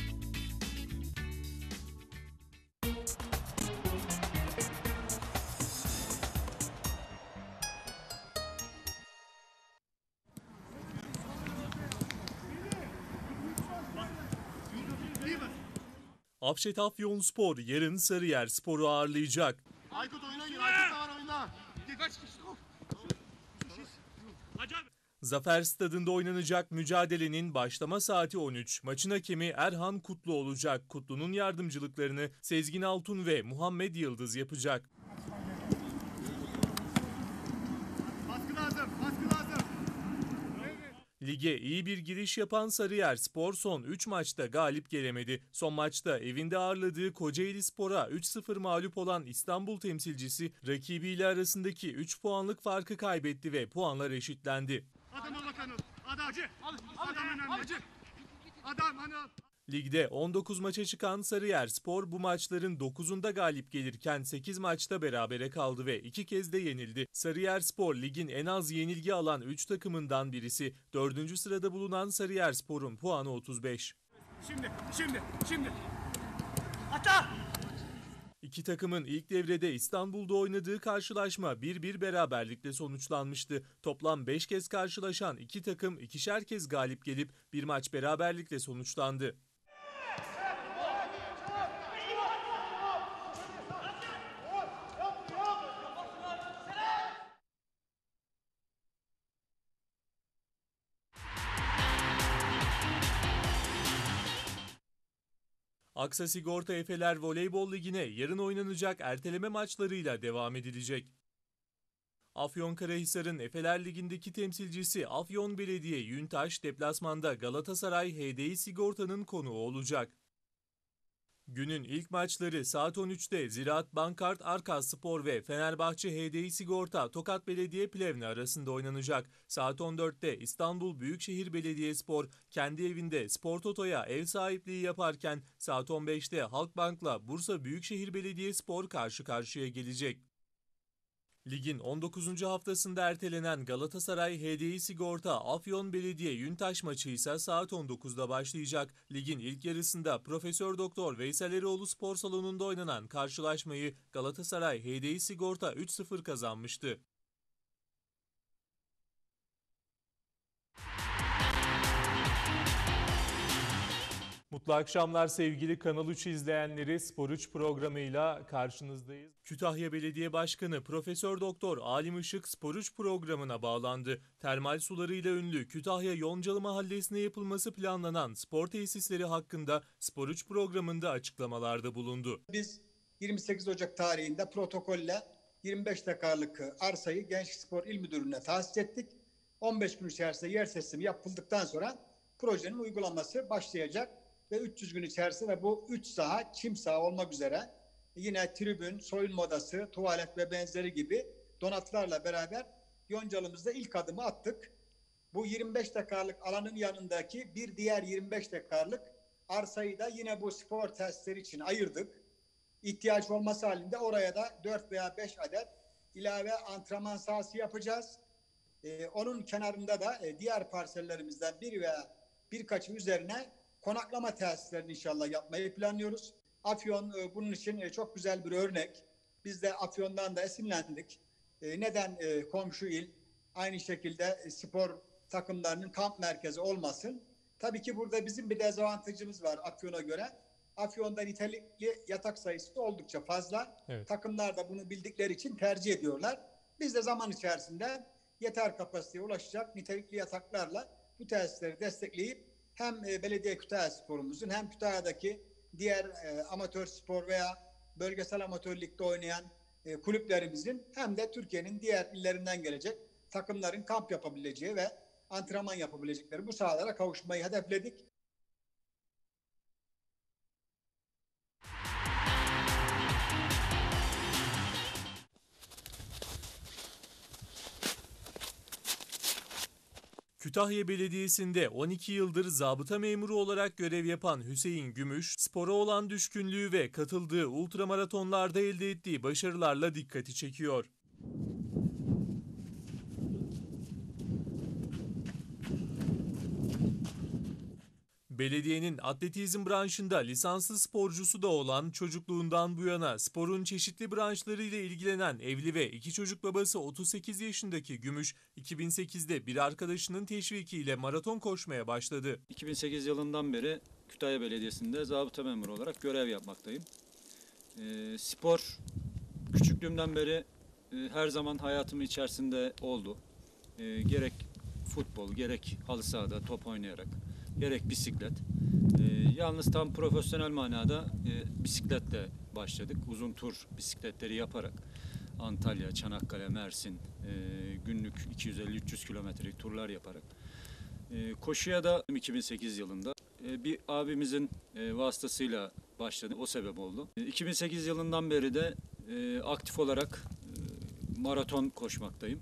Afşet Afyonspor yarın Sarıyer Spor'u ağırlayacak. Aykut oyuna gir. Aykut da var oyunda. Kaç kişi? Zafer Stadında oynanacak mücadelenin başlama saati 13. Maçın hakemi Erhan Kutlu olacak. Kutlu'nun yardımcılıklarını Sezgin Altun ve Muhammed Yıldız yapacak. Baskı lazım. Baskı lazım. Lige iyi bir giriş yapan Sarıyerspor son 3 maçta galip gelemedi. Son maçta evinde ağırladığı Kocaelispor'a 3-0 mağlup olan İstanbul temsilcisi rakibiyle arasındaki 3 puanlık farkı kaybetti ve puanlar eşitlendi. Adama bakalım. Adam önemli. Adam hani. Ligde 19 maça çıkan Sarıyerspor bu maçların 9'unda galip gelirken 8 maçta berabere kaldı ve 2 kez de yenildi. Sarıyerspor ligin en az yenilgi alan 3 takımından birisi. 4. sırada bulunan Sarıyerspor'un puanı 35. Şimdi. Ata! İki takımın ilk devrede İstanbul'da oynadığı karşılaşma 1-1 beraberlikle sonuçlanmıştı. Toplam 5 kez karşılaşan iki takım 2'şer kez galip gelip bir maç beraberlikle sonuçlandı. Aksa Sigorta Efeler Voleybol Ligi'ne yarın oynanacak erteleme maçlarıyla devam edilecek. Afyonkarahisar'ın Efeler Ligi'ndeki temsilcisi Afyon Belediye Yüntaş deplasmanda Galatasaray HDI Sigorta'nın konuğu olacak. Günün ilk maçları saat 13'te Ziraat Bankart Arkaspor ve Fenerbahçe HDI Sigorta Tokat Belediye Plevne arasında oynanacak. Saat 14'te İstanbul Büyükşehir Belediyespor kendi evinde Spor Toto'ya ev sahipliği yaparken saat 15'te Halkbank'la Bursa Büyükşehir Belediyespor karşı karşıya gelecek. Ligin 19. haftasında ertelenen Galatasaray HDI Sigorta Afyon Belediye Yüntaş maçı ise saat 19'da başlayacak. Ligin ilk yarısında Profesör Doktor Veysel Eroğlu Spor Salonu'nda oynanan karşılaşmayı Galatasaray HDI Sigorta 3-0 kazanmıştı. Mutlu akşamlar sevgili Kanal 3 izleyenleri. Spor 3 programıyla karşınızdayız. Kütahya Belediye Başkanı Profesör Doktor Alim Işık Spor 3 programına bağlandı. Termal sularıyla ünlü Kütahya Yoncalı Mahallesi'ne yapılması planlanan spor tesisleri hakkında Spor 3 programında açıklamalarda bulundu. Biz 28 Ocak tarihinde protokolle 25 dakikalık arsayı Gençlik Spor İl Müdürlüğü'ne tahsis ettik. 15 gün içerisinde yer teslimi yapıldıktan sonra projenin uygulaması başlayacak ve 300 gün içerisinde ve bu 3 saha çim saha olmak üzere yine tribün, soyunma odası, tuvalet ve benzeri gibi donatılarla beraber Yoncalımızda ilk adımı attık. Bu 25 dakikalık alanın yanındaki bir diğer 25 dakikalık arsayı da yine bu spor tesisleri için ayırdık. İhtiyaç olması halinde oraya da 4 veya 5 adet ilave antrenman sahası yapacağız. Onun kenarında da diğer parsellerimizden biri veya birkaçı üzerine konaklama tesislerini inşallah yapmayı planlıyoruz. Afyon bunun için çok güzel bir örnek. Biz de Afyon'dan da esinlendik. Neden komşu il aynı şekilde spor takımlarının kamp merkezi olmasın? Tabii ki burada bizim bir dezavantajımız var Afyon'a göre. Afyon'da nitelikli yatak sayısı oldukça fazla. Evet. Takımlar da bunu bildikleri için tercih ediyorlar. Biz de zaman içerisinde yeter kapasiteye ulaşacak nitelikli yataklarla bu tesisleri destekleyip hem Belediye Kütahya Spor'umuzun hem Kütahya'daki diğer amatör spor veya bölgesel amatör ligde oynayan kulüplerimizin hem de Türkiye'nin diğer illerinden gelecek takımların kamp yapabileceği ve antrenman yapabilecekleri bu sahalara kavuşmayı hedefledik. Kütahya Belediyesi'nde 12 yıldır zabıta memuru olarak görev yapan Hüseyin Gümüş, spora olan düşkünlüğü ve katıldığı ultramaratonlarda elde ettiği başarılarla dikkati çekiyor. Belediyenin atletizm branşında lisanslı sporcusu da olan, çocukluğundan bu yana sporun çeşitli branşlarıyla ilgilenen evli ve 2 çocuk babası 38 yaşındaki Gümüş, 2008'de bir arkadaşının teşvikiyle maraton koşmaya başladı. 2008 yılından beri Kütahya Belediyesi'nde zabıta memuru olarak görev yapmaktayım. Spor küçüklüğümden beri her zaman hayatımın içerisinde oldu. Gerek futbol, gerek halı sahada top oynayarak, gerek bisiklet. Yalnız tam profesyonel manada bisikletle başladık. Uzun tur bisikletleri yaparak Antalya, Çanakkale, Mersin günlük 250-300 kilometrelik turlar yaparak. Koşuya da 2008 yılında bir abimizin vasıtasıyla başladı. O sebep oldu. 2008 yılından beri de aktif olarak maraton koşmaktayım.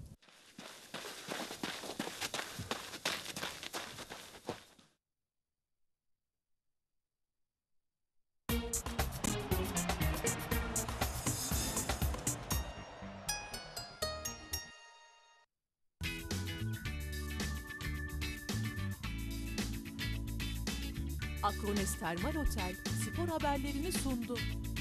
Akrones Termal Otel spor haberlerini sundu.